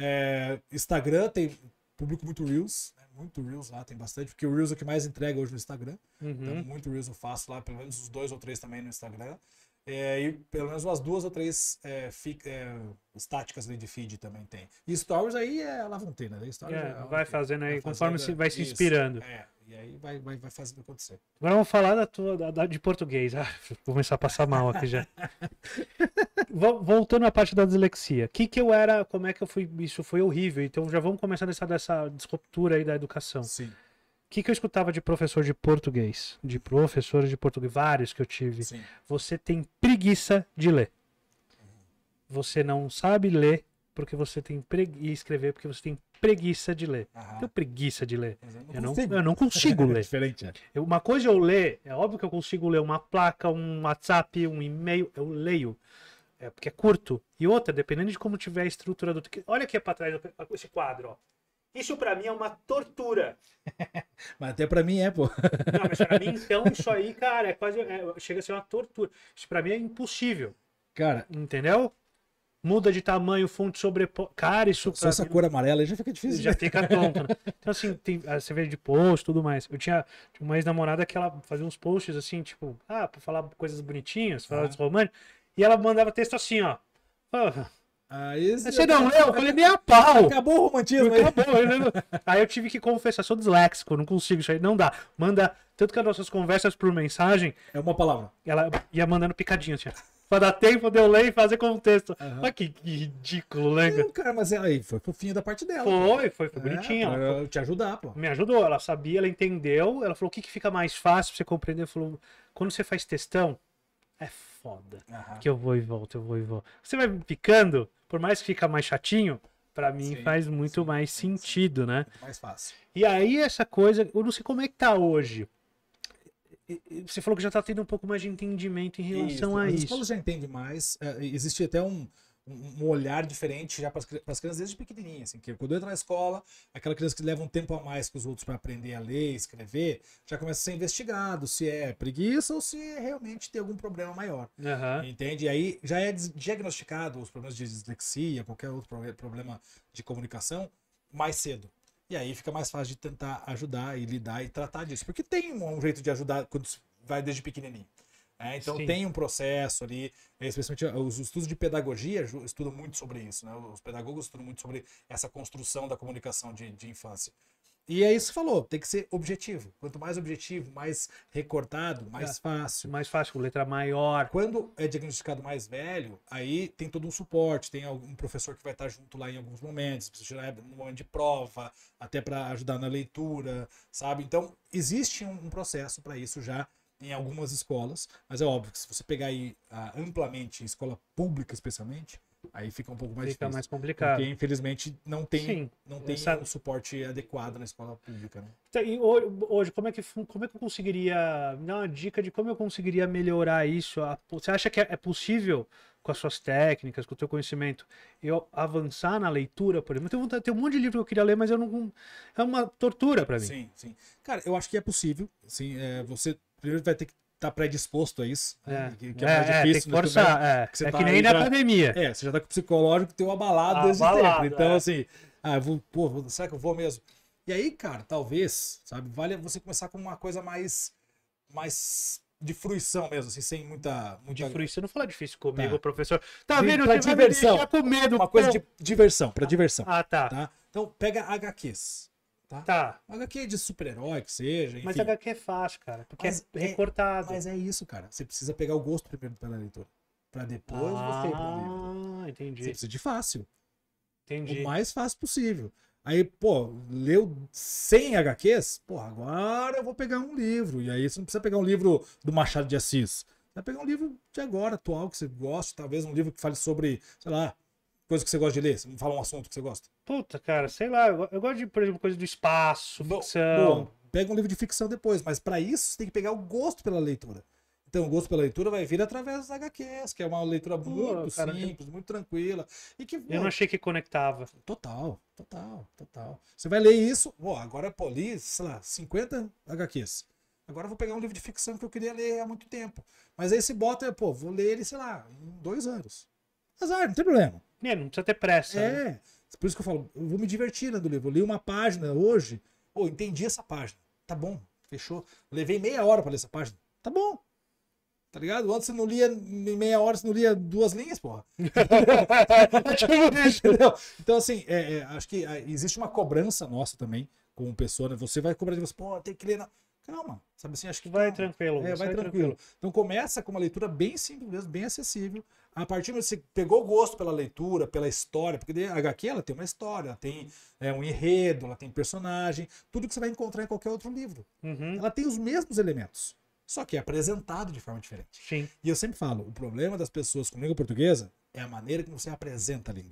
É, Instagram tem publico muito Reels, né? Muito Reels lá, tem bastante, porque o Reels é o que mais entrega hoje no Instagram. Então, Uhum. muito Reels eu faço lá, pelo menos uns dois ou três também no Instagram. É, e pelo menos umas duas ou três é, fi- é, estáticas ali de feed também tem. E Stories aí é a lavonteira, né? Stories É, é a vai que- fazendo aí, vai conforme fazendo, se vai se isso, inspirando. É, e aí vai, vai, vai fazendo acontecer. Agora vamos falar da tua, da, da- de português. Ah, vou começar a passar mal aqui já. Vol- Voltando à parte da dislexia. O que que eu era, como é que eu fui, isso foi horrível. Então já vamos começar dessa, dessa disruptura aí da educação. O Sim, que que eu escutava de professor de português? De professores de português, vários que eu tive. sim. Você tem preguiça de ler. Você não sabe ler porque você tem preguiça, e escrever porque você tem preguiça de ler. Aham. Tenho preguiça de ler. Mas eu não Eu não, consigo. eu não consigo É ler. diferente, é. Eu- uma coisa eu ler, é óbvio que eu consigo ler uma placa, um WhatsApp, um e-mail, eu leio. É porque é curto. E outra, dependendo de como tiver a estrutura do. Olha aqui pra trás esse quadro, ó. Isso pra mim é uma tortura. Mas até pra mim é, pô. Não, mas pra mim, então, isso aí, cara, é quase. é, chega a ser uma tortura. Isso pra mim é impossível. Cara, Entendeu? Muda de tamanho, fonte sobrepõe. Cara, isso só pra essa mim cor amarela aí já fica difícil. já né? fica tonto, né? Então, assim, tem, ah, você vê de post e tudo mais. Eu tinha, tinha uma ex-namorada que ela fazia uns posts assim, tipo, ah, pra falar coisas bonitinhas, falar Ah. de romântico. E ela mandava texto assim, ó. Ah, Aí você não leu? Eu falei, nem a pau. Acabou o romantismo aí. Acabou, eu não- Aí eu tive que confessar, sou disléxico, não consigo isso aí, não dá. Manda, tanto que as nossas conversas por mensagem, É uma palavra. ela ia mandando picadinho assim, ó. Pra dar tempo de eu ler e fazer contexto. Aham. Olha que, que ridículo, né? Não, cara, mas aí foi fofinho da parte dela. Foi, foi, foi É, bonitinho. pra ela eu te ajudar, pô. me ajudou, ela sabia, ela entendeu. Ela falou: o que, que fica mais fácil pra você compreender? Ela falou: quando você faz textão, é foda. Aham. Que eu vou e volto, eu vou e volto. Você vai picando, por mais que fica mais chatinho, pra mim Sim, faz muito sim, mais sim, sim. sentido, né? Mais fácil. E aí, essa coisa, eu não sei como é que tá hoje. E- e Você falou que já tá tendo um pouco mais de entendimento em relação a As isso. escolas já entendem mais. é, existe até um, um um olhar diferente já para as crianças desde pequenininhas. Assim, que quando entra na escola, aquela criança que leva um tempo a mais que os outros para aprender a ler, escrever, já começa a ser investigado se é preguiça ou se realmente tem algum problema maior. Aham. Entende? E aí já é dis- diagnosticado os problemas de dislexia, qualquer outro pro- problema de comunicação, mais cedo. E aí fica mais fácil de tentar ajudar e lidar e tratar disso. Porque tem um, um jeito de ajudar quando se vai desde pequenininho. É, então Sim. tem um processo ali, é, especialmente os estudos de pedagogia ju- estudam muito sobre isso, né? Os pedagogos estudam muito sobre essa construção da comunicação de, de infância. E é isso que você falou, tem que ser objetivo. Quanto mais objetivo, mais recortado, mais É. fácil. Mais fácil, letra maior. Quando é diagnosticado mais velho, aí tem todo um suporte, tem algum professor que vai estar junto lá em alguns momentos, precisa tirar no momento de prova, até para ajudar na leitura, sabe? Então, existe um, um processo para isso já em algumas escolas, mas é óbvio que se você pegar aí ah, amplamente, escola pública especialmente, aí fica um pouco mais Fica difícil. mais complicado. Porque, infelizmente, não tem, Sim. não tem Essa- um suporte adequado na escola pública, né? Então, e ho- hoje, como é, que, fun- como é que eu conseguiria. Me dá uma dica de como eu conseguiria melhorar isso? A- Você acha que é é possível, com as suas técnicas, com o teu conhecimento, eu avançar na leitura, por exemplo? Eu tenho vontade- tem um monte de livro que eu queria ler, mas eu não. É uma tortura pra mim. Sim, sim. Cara, eu acho que é possível. Sim, é, você primeiro vai ter que estar predisposto a isso. É, né, Que, que é, é mais é, difícil. tem que né, forçar. também. É, que você é tá que nem aí na já- academia. É, você já tá com o psicológico teu abalado desde Abalado, sempre. Então, é. assim, ah, eu vou, pô, vou- será que eu vou mesmo? E aí, cara, talvez, sabe, vale você começar com uma coisa mais, mais de fruição mesmo, assim, sem muita. muita De fruição, não fala difícil comigo, Tá. professor. Tá De- vendo? pra Você vai me diversão. deixar com medo. uma coisa pô. de diversão, pra diversão. Ah, tá. Tá? Então, pega agá quês. Tá? Tá. agá quê de super-herói, que seja. Enfim. Mas H Q é fácil, cara. Porque Mas é é- recortado. Mas é isso, cara. Você precisa pegar o gosto primeiro pela leitura. Pra depois você ir pro livro. Ah, entendi. Você precisa de fácil. Entendi. O mais fácil possível. Aí, pô, leu cem agá quês? Pô, agora eu vou pegar um livro. E aí você não precisa pegar um livro do Machado de Assis. Você vai pegar um livro de agora, atual, que você gosta. Talvez um livro que fale sobre, sei lá, coisa que você gosta de ler. Você me fala um assunto que você gosta. Puta, cara, sei lá. Eu, eu gosto de, por exemplo, coisa do espaço, Bo- ficção. Bom, pega um livro de ficção depois. Mas pra isso você tem que pegar o gosto pela leitura. Então, o gosto pela leitura vai vir através dos agá quês, que é uma leitura muito cara, simples, muito tranquila. E que, Eu pô, não achei que conectava. Total, total, total. Você vai ler isso, pô, agora pô, li, sei lá, cinquenta agá quês. Agora eu vou pegar um livro de ficção que eu queria ler há muito tempo. Mas aí você bota, pô, vou ler ele, sei lá, em dois anos. Azar, não tem problema. É, não precisa ter pressa. né? É, por isso que eu falo, eu vou me divertir lendo o livro. Eu li uma página hoje, pô, entendi essa página. Tá bom, fechou. Levei meia hora pra ler essa página. Tá bom. Tá ligado? Antes você não lia em meia hora, você não lia duas linhas, porra. Entendeu? Então, assim, é, é, acho que é, existe uma cobrança nossa também, como pessoa, né? Você vai cobrar de você, pô, tem que ler. Na... Calma, sabe assim? Acho que Vai calma. tranquilo. É, vai sai tranquilo. Então começa com uma leitura bem simples mesmo, bem acessível. A partir do momento que você pegou gosto pela leitura, pela história, porque a agá quê ela tem uma história, ela tem é, um enredo, ela tem personagem, tudo que você vai encontrar em qualquer outro livro. Uhum. Ela tem os mesmos elementos, só que é apresentado de forma diferente. Sim. E eu sempre falo, o problema das pessoas com língua portuguesa é a maneira que você apresenta a língua.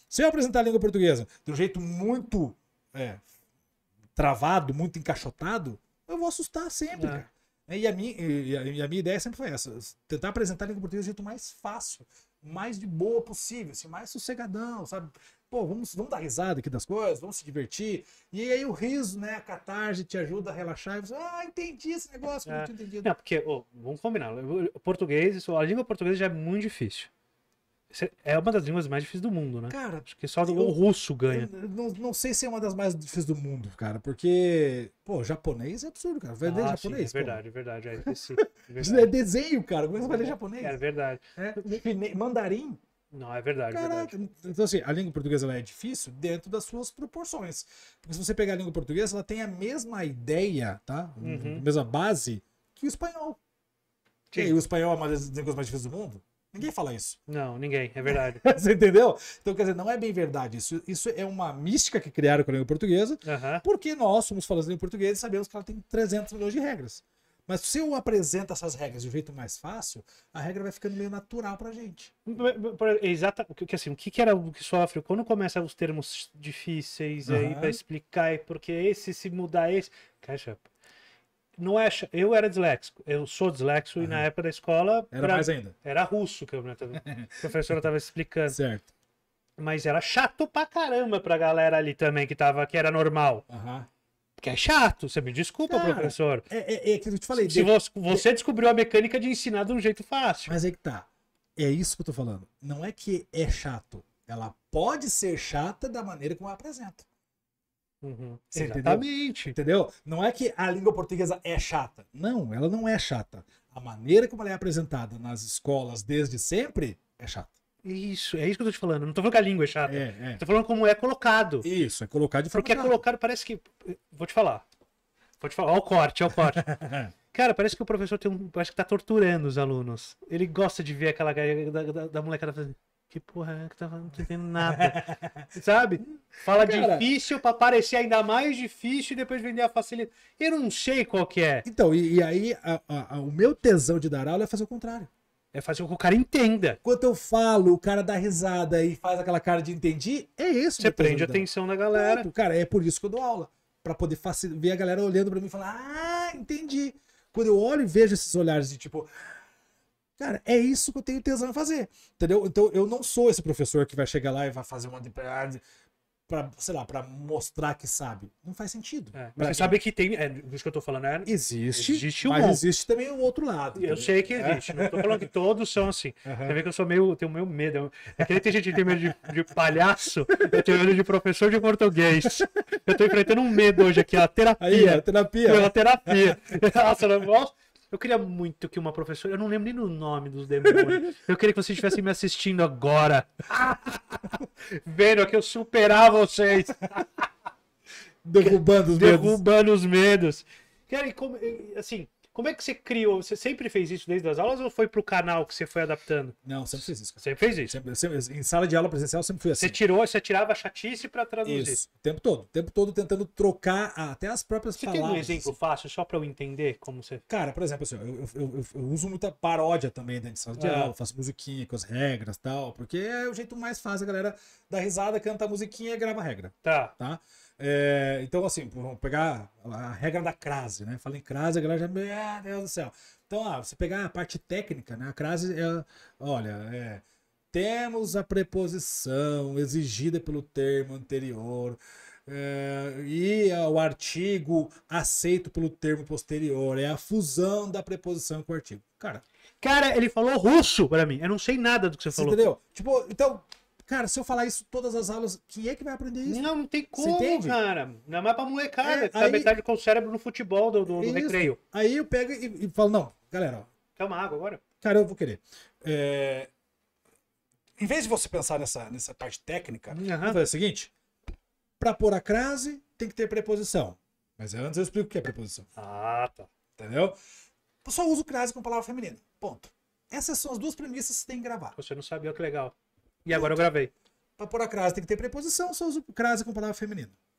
Se eu apresentar a língua portuguesa de um jeito muito é, travado, muito encaixotado, eu vou assustar sempre, É. cara. E a, minha, e, a, e a minha ideia sempre foi essa: tentar apresentar a língua portuguesa do jeito mais fácil, mais de boa possível, assim, mais sossegadão, sabe? Pô, vamos, vamos dar risada aqui das coisas, vamos se divertir. E aí o riso, né, a catarse te ajuda a relaxar. E você, ah, entendi esse negócio que eu não É. tinha entendido. Não, porque, ô, vamos combinar, o português, isso- a língua portuguesa já é muito difícil. Isso é uma das línguas mais difíceis do mundo, né? Cara, Acho que só eu- o russo ganha. eu não, não sei se é uma das mais difíceis do mundo, cara, porque, pô, japonês é absurdo, cara. Vai ler Ah, sim, japonês, é verdade, é verdade. É, esqueci, é pô. É verdade. desenho, cara. Como é que você vai ler japonês? É verdade. É, chine- mandarim. Não, é verdade, é Caraca. verdade. Então, assim, a língua portuguesa ela é difícil dentro das suas proporções. Porque se você pegar a língua portuguesa, ela tem a mesma ideia, tá? Uhum. A mesma base que o espanhol. E aí, Sim. o espanhol é uma das línguas mais difíceis do mundo? Ninguém fala isso. Não, ninguém, é verdade. Você entendeu? Então, quer dizer, não é bem verdade. Isso, isso é uma mística que criaram com a língua portuguesa, Aham. porque nós somos falantes da língua portuguesa e sabemos que ela tem trezentos milhões de regras. Mas se eu apresento essas regras de um jeito mais fácil, a regra vai ficando meio natural pra gente. Exata, que assim, o que que era o que sofre quando começa os termos difíceis aí Aham. pra explicar, e porque esse se mudar esse, cara, não é, cha- eu era disléxico, eu sou disléxico e na época da escola Era mais ainda. era russo que eu, né, tava- a professora tava explicando, Certo. mas era chato pra caramba pra galera ali também que tava que era normal. Aham. Porque é chato, você me desculpa, Cara, professor. É, é, é aquilo que eu te falei. Se de- você, você descobriu a mecânica de ensinar de um jeito fácil. Mas aí que tá. É isso que eu tô falando. Não é que é chato. Ela pode ser chata da maneira como ela apresenta. Uhum. Você entendeu? Exatamente. Entendeu? Não é que a língua portuguesa é chata. Não, ela não é chata. A maneira como ela é apresentada nas escolas desde sempre é chata. Isso, é isso que eu tô te falando. Não tô falando que a língua é chata. É, é. Tô falando como é colocado. Isso, é colocar de forma Porque é chata. colocado, parece que. Vou te falar. Vou te falar. Ó, o corte, ó, o corte. Cara, parece que o professor tem um. Parece que tá torturando os alunos. Ele gosta de ver aquela galera da, da, da molecada fazendo. Que porra é que tá falando? Não tô entendendo nada. Sabe? Fala Cara, difícil pra parecer ainda mais difícil e depois vender a facilidade. Eu não sei qual que é. Então, e, e aí a- a- a- o meu tesão de dar aula é fazer o contrário. É fazer com que o cara entenda. Enquanto eu falo, o cara dá risada e faz aquela cara de entendi, é esse o Você meu tesão prende de a dar aula. atenção da galera. Pronto, cara, é por isso que eu dou aula. Pra poder facil... ver a galera olhando pra mim e falar, ah, entendi. Quando eu olho e vejo esses olhares de tipo, cara, é isso que eu tenho tesão em fazer. Entendeu? Então eu não sou esse professor que vai chegar lá e vai fazer uma de pra, sei lá, pra mostrar que sabe. Não faz sentido. É, mas Pra você quem- sabe que tem. É, isso que eu tô falando é. Existe, Existe um mas monte. existe também o outro lado. Eu entendeu? sei que existe. Não tô falando que todos são assim. Aham. Você vê que eu sou meio. Tenho meio medo. É que nem tem gente que tem medo de, de palhaço. Eu tenho medo de professor de português. Eu tô enfrentando um medo hoje aqui, ó. Terapia. Aí, ó, terapia. Pela terapia. Nossa, nossa, eu queria muito que uma professora. Eu não lembro nem do nome dos demônios. Eu queria que vocês estivessem me assistindo agora. Vendo que eu superar vocês. Derrubando os dedos. Derrubando os medos. Cara, e como, e, assim, como é que você criou? Você sempre fez isso desde as aulas ou foi pro canal que você foi adaptando? Não, sempre fiz isso. cara. Sempre fez isso. Sempre, sempre- em sala de aula presencial sempre fui assim. Você tirou, você tirava a chatice pra traduzir. Isso, o tempo todo. O tempo todo tentando trocar a- até as próprias Você palavras. tem um exemplo fácil só pra eu entender como você. Cara, por exemplo, assim, ó, eu, eu- eu- eu uso muita paródia também dentro de sala de Ah. aula, faço musiquinha com as regras e tal, porque é o jeito mais fácil, a galera dar risada, canta a musiquinha e grava a regra, Tá. tá? É, então, assim, vamos pegar a regra da crase, né? Fala em crase, a galera já, meu Deus do céu. Então, ah, você pegar a parte técnica, né? A crase é, olha, é, temos a preposição exigida pelo termo anterior, é, e o artigo aceito pelo termo posterior. É a fusão da preposição com o artigo. Cara, Cara, ele falou russo pra mim. Eu não sei nada do que você você falou. entendeu? Tipo, então, cara, se eu falar isso todas as aulas, quem é que vai aprender isso? Não, não tem como, entende? cara. Não é mais pra molecada. É, que tá aí- metade com o cérebro no futebol do, do, do Isso. recreio. Aí eu pego e, e falo, não, galera, ó, Quer uma água agora? cara, eu vou querer. É, em vez de você pensar nessa, nessa parte técnica, Aham. vamos fazer o seguinte: para pôr a crase, tem que ter preposição. Mas antes eu explico o que é preposição. Ah, tá. Entendeu? Eu só uso crase com palavra feminina. Ponto. Essas são as duas premissas que você tem que gravar. Você não sabia, que legal. E agora eu gravei. Para pôr a crase tem que ter preposição, só uso crase com palavra feminina.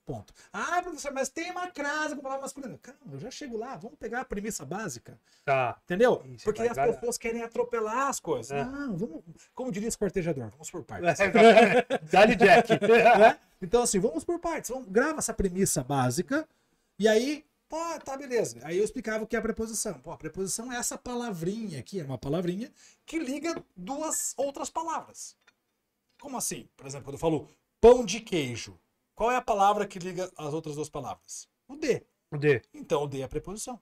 ponto. Ah, professor, mas tem uma crase com palavra masculina. Calma, eu já chego lá. Vamos pegar a premissa básica. Tá. Entendeu? Isso, Porque vai, as vai, pessoas querem atropelar as coisas. É. Não, vamos, como diria esse cortejador, vamos por partes. Dá-lhe Jack. Né? Então, assim, vamos por partes. Vamos, grava essa premissa básica e aí, pô, tá, beleza. Aí eu explicava o que é a preposição. Pô, a preposição é essa palavrinha aqui, é uma palavrinha que liga duas outras palavras. Como assim? Por exemplo, quando eu falo pão de queijo, qual é a palavra que liga as outras duas palavras? O D. O D. Então, o D é a preposição.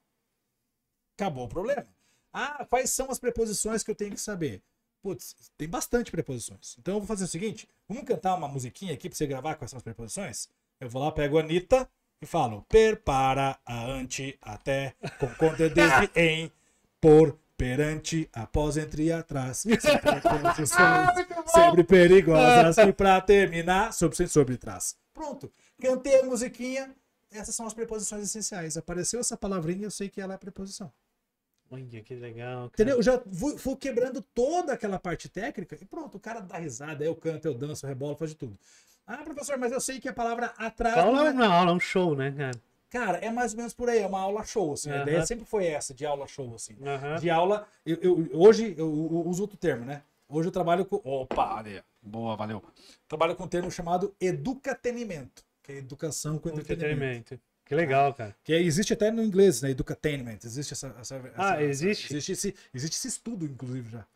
Acabou o problema. Ah, quais são as preposições que eu tenho que saber? Putz, tem bastante preposições. Então eu vou fazer o seguinte, vamos cantar uma musiquinha aqui pra você gravar quais são as preposições? Eu vou lá, pego a Anitta e falo per, para, a, ante, até, com, contra, desde, em, por, perante, após, entre e atrás. Sempre, preposições, sempre perigosas e pra terminar, sobre, sem, sobre, trás. Pronto, cantei a musiquinha, essas são as preposições essenciais. Apareceu essa palavrinha, eu sei que ela é a preposição. Olha, que legal. Cara. Entendeu? Eu já fui, fui quebrando toda aquela parte técnica e pronto, o cara dá risada, eu canto, eu danço, eu rebolo, faz de tudo. Ah, professor, mas eu sei que a palavra atrás. Aula é é... uma aula, é um show, né, cara? Cara, é mais ou menos por aí, é uma aula show, assim. Uh-huh. A ideia sempre foi essa, de aula show, assim. Uh-huh. De aula. Eu, eu, hoje eu, eu uso outro termo, né? Hoje eu trabalho com. Opa, ali. Boa, valeu. Trabalho com um termo chamado educatenimento, que é educação com entretenimento. Entretenimento. Que legal, cara. Que existe até no inglês, né? Educatainment. Existe essa. essa ah, essa, existe? Essa, existe, esse, existe esse estudo, inclusive, já.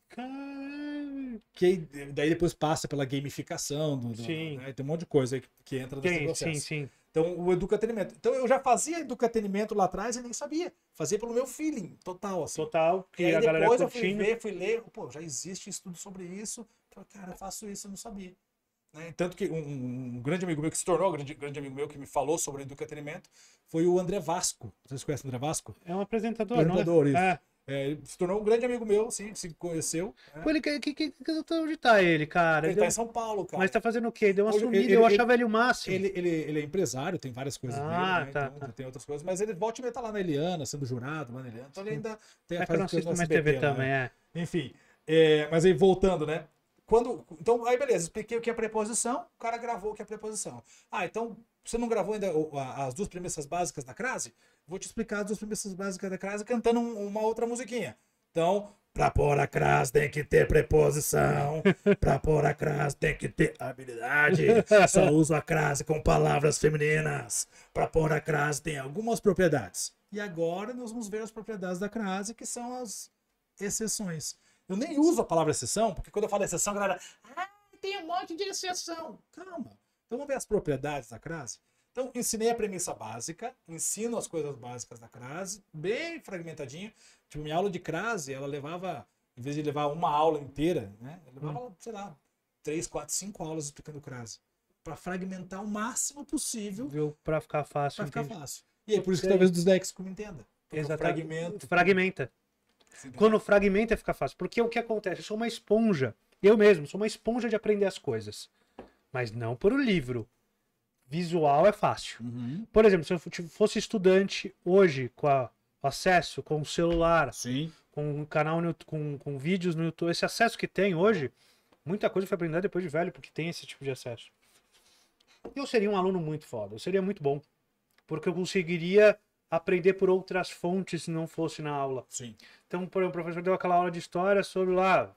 Caralho. Que daí depois passa pela gamificação. Do, do, sim. Né? Tem um monte de coisa aí que, que entra nesse sim, processo. Sim, sim. Então, o educatenimento. Então, eu já fazia educatenimento lá atrás e nem sabia. Fazia pelo meu feeling, total, assim. Total. Que e aí a galera depois eu curtindo. fui ver, fui ler. Pô, já existe estudo sobre isso. Falei, cara, eu faço isso, eu não sabia. Né? Tanto que um, um grande amigo meu que se tornou um grande, grande amigo meu que me falou sobre educatenimento foi o André Vasco. Vocês conhecem o André Vasco? É um apresentador, apresentador, não é? isso. É. É, ele se tornou um grande amigo meu, assim, se conheceu. Né? Pô, ele, que, que, que, onde tá ele, cara? Ele Deu... tá em São Paulo, cara. Mas tá fazendo o quê? Deu uma Hoje, sumida, ele, eu ele, achava ele o máximo. Ele, ele, ele é empresário, tem várias coisas ah, dele, né? tá, Então, tá. tem outras coisas, mas ele volta e meia tá lá na Eliana, sendo jurado lá na Eliana, então ele ainda tem É a que eu não assisto mais T V também, né? é. Enfim, é, mas aí voltando, né? Quando, então, aí beleza, expliquei o que é preposição, o cara gravou o que é preposição. Ah, então, você não gravou ainda as duas premissas básicas da crase? Vou te explicar as duas premissas básicas da crase cantando uma outra musiquinha. Então, pra pôr a crase tem que ter preposição, pra pôr a crase tem que ter habilidade, só uso a crase com palavras femininas, pra pôr a crase tem algumas propriedades. E agora nós vamos ver as propriedades da crase, que são as exceções. Eu nem uso a palavra exceção, porque quando eu falo exceção, a galera, ah, tem um monte de exceção. Calma. Então vamos ver as propriedades da crase. Então, ensinei a premissa básica, ensino as coisas básicas da crase, bem fragmentadinho. Tipo, minha aula de crase, ela levava, em vez de levar uma aula inteira, né? Eu levava, hum. sei lá, três, quatro, cinco aulas explicando crase. Para fragmentar o máximo possível. Viu? Para ficar fácil. Para ficar entendi. fácil. E aí, por isso que talvez o disléxico me entenda. Exatamente. Fragmento. Fragmenta. Quando fragmenta fica fácil. Porque o que acontece? Eu sou uma esponja. Eu mesmo sou uma esponja de aprender as coisas. Mas não por o livro. Visual é fácil. Uhum. Por exemplo, se eu fosse estudante hoje com a, acesso, com o celular, Sim. com um canal, no, com, com vídeos no YouTube, esse acesso que tem hoje, muita coisa foi aprendida depois de velho, porque tem esse tipo de acesso. Eu seria um aluno muito foda, eu seria muito bom. Porque eu conseguiria aprender por outras fontes se não fosse na aula. Sim. Então, por exemplo, o professor deu aquela aula de história sobre lá,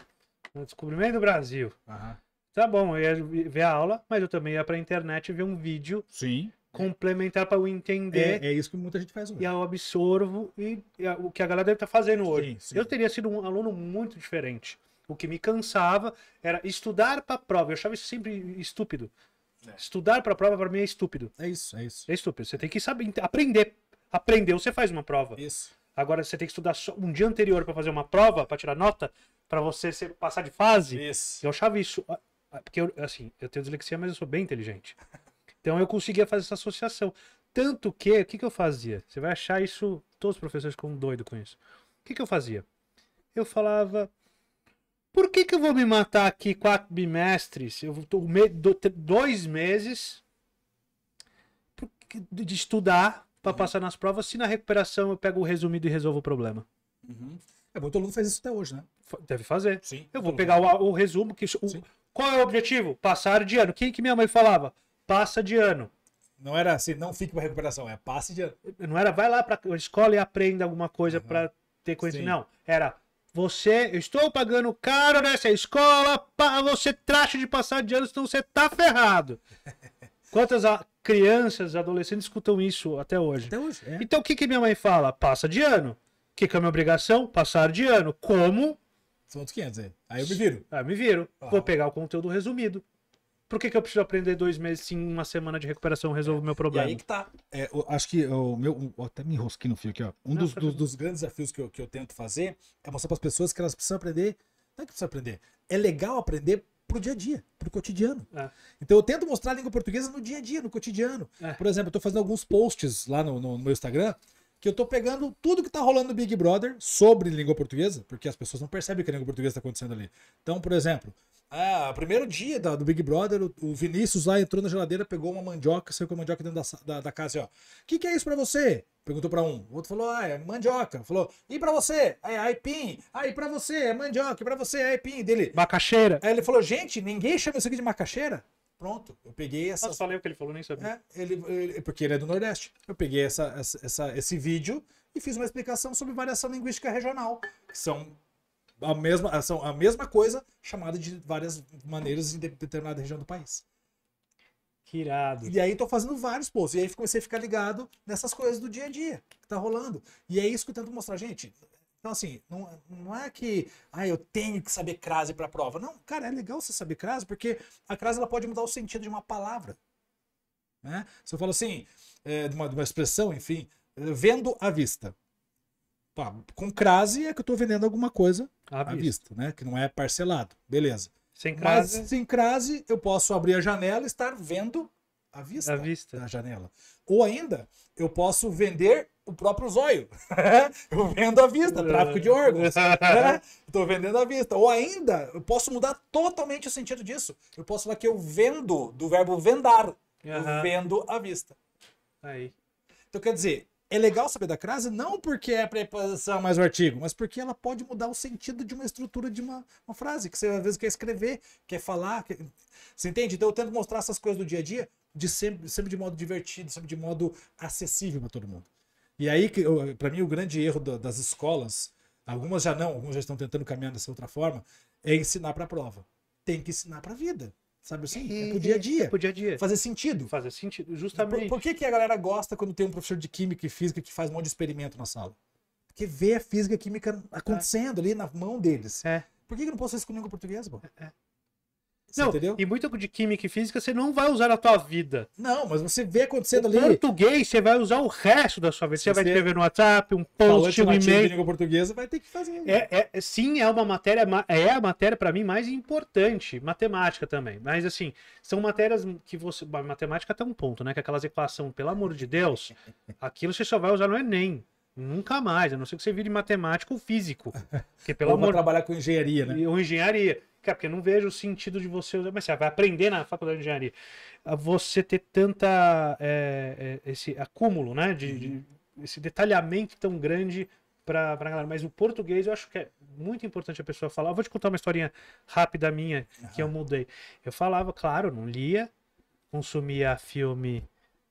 o descobrimento do Brasil. Uhum. Tá bom, eu ia ver a aula, mas eu também ia pra internet ver um vídeo Sim. complementar para eu entender. É, é isso que muita gente faz hoje. E eu absorvo e, e a, o que a galera deve estar fazendo hoje. Sim, sim. Eu teria sido um aluno muito diferente. O que me cansava era estudar para a prova. Eu achava isso sempre estúpido. É. Estudar para a prova para mim é estúpido. É isso, é isso. É estúpido. Você tem que saber aprender. Aprendeu, você faz uma prova. Isso. Agora você tem que estudar só um dia anterior para fazer uma prova, para tirar nota, para você ser, passar de fase. Isso. Eu achava isso. Porque, eu, assim, eu tenho dislexia, mas eu sou bem inteligente. Então eu conseguia fazer essa associação. Tanto que, o que, que eu fazia? Você vai achar isso, todos os professores ficam doidos com isso. O que, que eu fazia? Eu falava, por que, que eu vou me matar aqui quatro bimestres? Eu tô me, do, dois meses de estudar para uhum. passar nas provas, se na recuperação eu pego o resumido e resolvo o problema. Uhum. É, muito aluno faz isso até hoje, né? Deve fazer. Sim. Eu vou pegar o, o resumo, que o, qual é o objetivo? Passar de ano. Quem que minha mãe falava? Passa de ano. Não era assim, não fique pra recuperação, é passe de ano. Não era vai lá pra escola e aprenda alguma coisa Uhum. pra ter conhecimento. Sim. Não, era você, eu estou pagando caro nessa escola para você traste de passar de ano, senão você tá ferrado. Quantas a- crianças, adolescentes escutam isso até hoje? Até hoje, é. Então o que, que minha mãe fala? Passa de ano. O que, que é a minha obrigação? Passar de ano. Como? São outros quinhentos aí. Aí eu me viro. Ah, me viro. Ah. Vou pegar o conteúdo resumido. Por que, que eu preciso aprender dois meses se em uma semana de recuperação resolve o meu E problema? aí que tá. É, eu acho que o meu. eu até me enrosquei no fio aqui, ó. Um Não, dos, tá dos, tudo. dos grandes desafios que eu, que eu tento fazer é mostrar para as pessoas que elas precisam aprender. Não é que precisa aprender. É legal aprender pro dia a dia, pro cotidiano. É. Então eu tento mostrar a língua portuguesa no dia a dia, no cotidiano. É. Por exemplo, eu tô fazendo alguns posts lá no, no- no meu Instagram que eu tô pegando tudo que tá rolando no Big Brother sobre língua portuguesa, porque as pessoas não percebem que a língua portuguesa tá acontecendo ali. Então, por exemplo, ah, primeiro dia da- do Big Brother, o, o Vinícius lá entrou na geladeira, pegou uma mandioca, saiu com a mandioca dentro da, sa- da, da casa, assim, ó. O que, que é isso pra você? Perguntou pra um. O outro falou, ah, é mandioca. Falou, e pra você? É aipim. Ah, e pra você? É mandioca. E pra você? É aipim. Dele. Macaxeira. Aí ele falou, gente, ninguém chama isso aqui de macaxeira? Pronto, eu peguei essa. Nossa, falei o que ele falou, nem sabia. É, ele, ele- porque ele é do Nordeste. Eu peguei essa, essa, essa- esse vídeo e fiz uma explicação sobre variação linguística regional, que são a mesma, são a mesma coisa chamada de várias maneiras em de- determinada região do país. Que irado. E aí tô fazendo vários posts. E aí comecei a ficar ligado nessas coisas do dia a dia que tá rolando. E é isso que eu tento mostrar, gente. Então, assim, não, não é que ah, eu tenho que saber crase para prova. Não, cara, é legal você saber crase, porque a crase ela pode mudar o sentido de uma palavra. Né? Se eu falo assim, é, de, uma, de uma expressão, enfim, é, vendo à vista. Pá, com crase é que eu tô vendendo alguma coisa À à vista. vista, né? Que não é parcelado. Beleza. Sem Mas crase, sem crase, eu posso abrir a janela e estar vendo à vista, à vista. da janela. Ou ainda, eu posso vender o próprio zóio. Eu vendo à vista, tráfico de órgãos. né? Estou vendendo à vista. Ou ainda, eu posso mudar totalmente o sentido disso. Eu posso falar que eu vendo, do verbo vendar. Eu Aham. vendo à vista. Aí. Então, quer dizer, é legal saber da crase não porque é a preposição mais o artigo, mas porque ela pode mudar o sentido de uma estrutura de uma, uma frase, que você às vezes quer escrever, quer falar. Quer... Você entende? Então eu tento mostrar essas coisas do dia a dia de sempre, sempre de modo divertido, sempre de modo acessível para todo mundo. E aí, que para mim, o grande erro da- das escolas, algumas já não, algumas já estão tentando caminhar dessa outra forma, é ensinar para a prova. Tem que ensinar para a vida. Sabe assim? É pro dia a dia. É pro dia a dia. Fazer sentido. Fazer sentido, Por, justamente. por que, que a galera gosta quando tem um professor de química e física que faz um monte de experimento na sala? Porque vê a física e a química acontecendo ali na mão deles. É. Por que, que eu não posso fazer isso com língua portuguesa, pô? É. Você Não, entendeu? e muito de química e física você não vai usar na tua vida. Não, mas você vê acontecendo O ali. português você vai usar o resto da sua vida. Você vai Você- escrever no WhatsApp, um Falante post, um nativo de e-mail. língua portuguesa vai ter que fazer. É, é, sim, é uma matéria, ma- é a matéria para mim mais importante, matemática também. Mas assim, são matérias que você, bom, matemática até um ponto, né? Que aquelas equações, pelo amor de Deus, aquilo você só vai usar no Enem, nunca mais, a não ser que você vire matemático ou físico, porque pelo Ou vai amor trabalhar com engenharia, né? ou engenharia, cara, porque eu não vejo o sentido de você usar, mas você vai aprender na faculdade de engenharia, a você ter tanta é, é, esse acúmulo, né? De, de- esse detalhamento tão grande para a galera. Mas o português eu acho que é muito importante a pessoa falar. Eu vou te contar uma historinha rápida minha que eu mudei. Eu falava, claro, não lia, consumia filme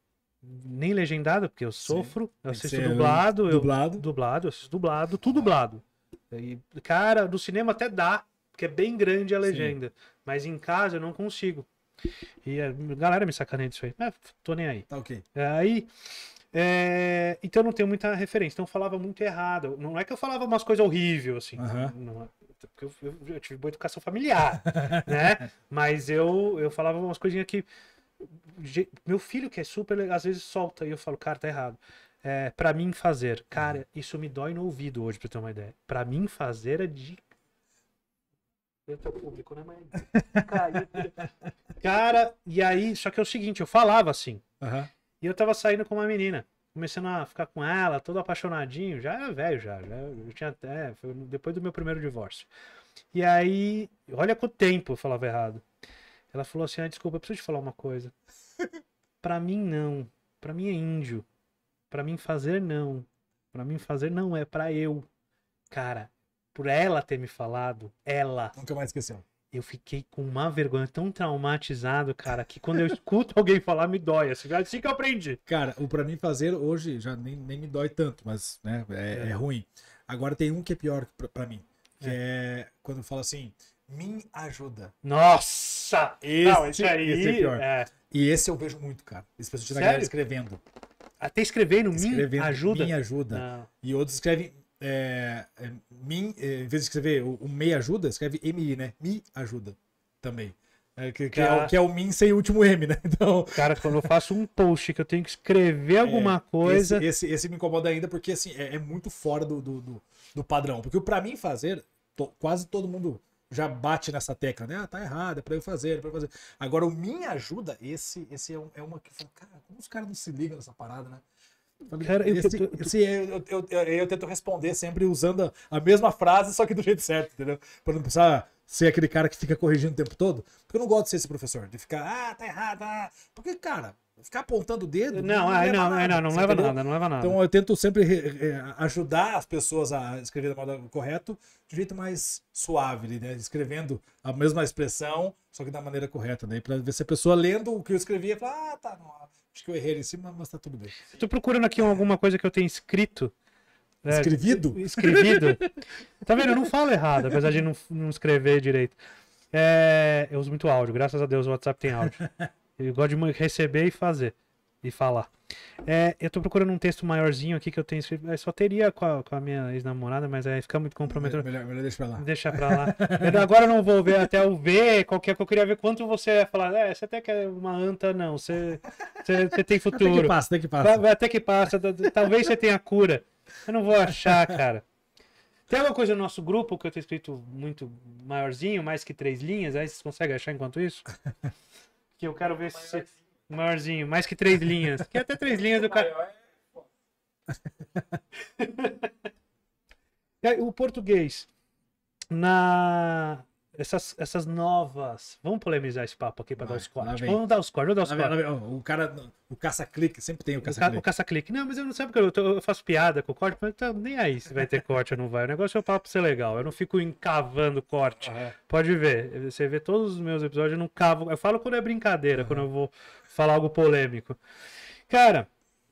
nem legendado, porque eu sofro, eu Tem que assisto ser dublado, eu dublado. dublado, eu assisto dublado, tudo dublado. E, cara, no cinema até dá, porque é bem grande a legenda, mas em casa eu não consigo. E a galera me sacaneia disso aí, mas tô nem aí. Tá ok. Aí, é, então eu não tenho muita referência, então eu falava muito errado. Não é que eu falava umas coisas horríveis, assim. Aham. Não é- porque eu, eu- eu tive boa educação familiar, né? Mas eu, eu falava umas coisinhas que. ge- Meu filho, que é super legal, às vezes solta e eu falo, cara, tá errado. É, pra mim fazer, cara, isso me dói no ouvido hoje, pra ter uma ideia. Pra mim fazer é de. Eu tô público, né, mãe? Cara, cara, e aí, só que é o seguinte, eu falava assim. Aham. E eu tava saindo com uma menina, começando a ficar com ela, todo apaixonadinho, já era velho já, já eu tinha até, foi depois do meu primeiro divórcio. E aí, olha quanto tempo eu falava errado. Ela falou assim, ah, desculpa, eu preciso te falar uma coisa. Pra mim não, pra mim é índio. Pra mim fazer não. Pra mim fazer não é pra eu. Cara, por ela ter me falado, ela, Nunca mais esqueceu. eu fiquei com uma vergonha, tão traumatizado, cara, que quando eu escuto alguém falar, me dói. Assim, assim que eu aprendi. Cara, o pra mim fazer hoje já nem, nem me dói tanto, mas né, é, é. é ruim. Agora tem um que é pior pra, pra mim, que é. é quando eu falo assim, me ajuda. Nossa! Esse, não, esse aí esse é pior. É... E esse eu vejo muito, cara. Esse pessoal tira a galera escrevendo. Até escrevendo, escrevendo me ajuda? Me ajuda. Não. E outros escrevem, é, é, me, é, em vez de escrever o, o me ajuda, escreve M I, né? Me ajuda também. É, que, que, é, que é o min sem o último M, né? Então... Cara, quando eu faço um post que eu tenho que escrever alguma é, coisa... Esse, esse, esse me incomoda ainda porque assim, é, é muito fora do, do, do, do padrão. Porque pra mim fazer, to, quase todo mundo já bate nessa tecla, né? Ah, tá errado, é pra eu fazer, é pra eu fazer. Agora o me ajuda, esse, esse é, um, é uma que... Cara, como os caras não se ligam nessa parada, né? Cara, esse, eu, esse, eu, eu, eu, eu tento responder sempre usando a mesma frase, só que do jeito certo, entendeu? Pra não precisar ser aquele cara que fica corrigindo o tempo todo. Porque eu não gosto de ser esse professor, de ficar, ah, tá errado, ah. Porque, cara, ficar apontando o dedo. Não, não, não, leva, não, nada, não, não leva nada, não leva nada. Então eu tento sempre ajudar as pessoas a escrever da modo correto, de jeito mais suave, né? Escrevendo a mesma expressão, só que da maneira correta, né? Pra ver se a pessoa lendo o que eu escrevi, fala, ah, tá, não, acho que eu errei ali em cima, mas tá tudo bem. Eu tô procurando aqui alguma coisa que eu tenho escrito. É, Escrevido? Escrevido. Tá vendo? Eu não falo errado, apesar de não, não escrever direito. É, eu uso muito áudio, graças a Deus o WhatsApp tem áudio. Eu gosto de receber e fazer. E falar. É, eu tô procurando um texto maiorzinho aqui que eu tenho escrito. Eu só teria com a, com a minha ex-namorada, mas aí fica muito comprometedor. Melhor, melhor deixar pra lá. Deixa pra lá. Eu, agora eu não vou ver até eu ver qualquer que eu queria ver quanto você ia falar. É, você até quer uma anta, não. Você, você, você tem futuro. Até que passa, até que passa. Até que passa. Talvez você tenha cura. Eu não vou achar, cara. Tem alguma coisa no nosso grupo que eu tenho escrito muito maiorzinho, mais que três linhas? Aí vocês conseguem achar enquanto isso? Que eu quero ver se você... Maiorzinho, mais que três linhas. Que até três linhas do cara. O português. Na. Essas, essas novas. Vamos polemizar esse papo aqui para dar os cortes. Vamos dar os cortes. Vamos dar os cortes. O cara, o caça-clique, sempre tem o caça-clique. O caça-clique. Não, mas eu não sei porque eu, tô, eu faço piada com o corte, mas tô nem aí se vai ter corte ou não vai. O negócio é o papo ser legal. Eu não fico encavando corte. Uhum. Pode ver. Você vê todos os meus episódios, eu não cavo. Eu falo quando é brincadeira, uhum. quando eu vou falar algo polêmico. Cara,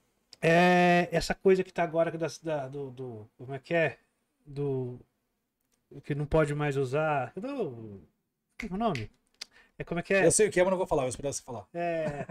é, essa coisa que tá agora da, da, do, do. Como é que é? Do. Que não pode mais usar. Do, que é o nome? É como é que é? Eu sei o que é, mas não vou falar, eu espero você falar. É.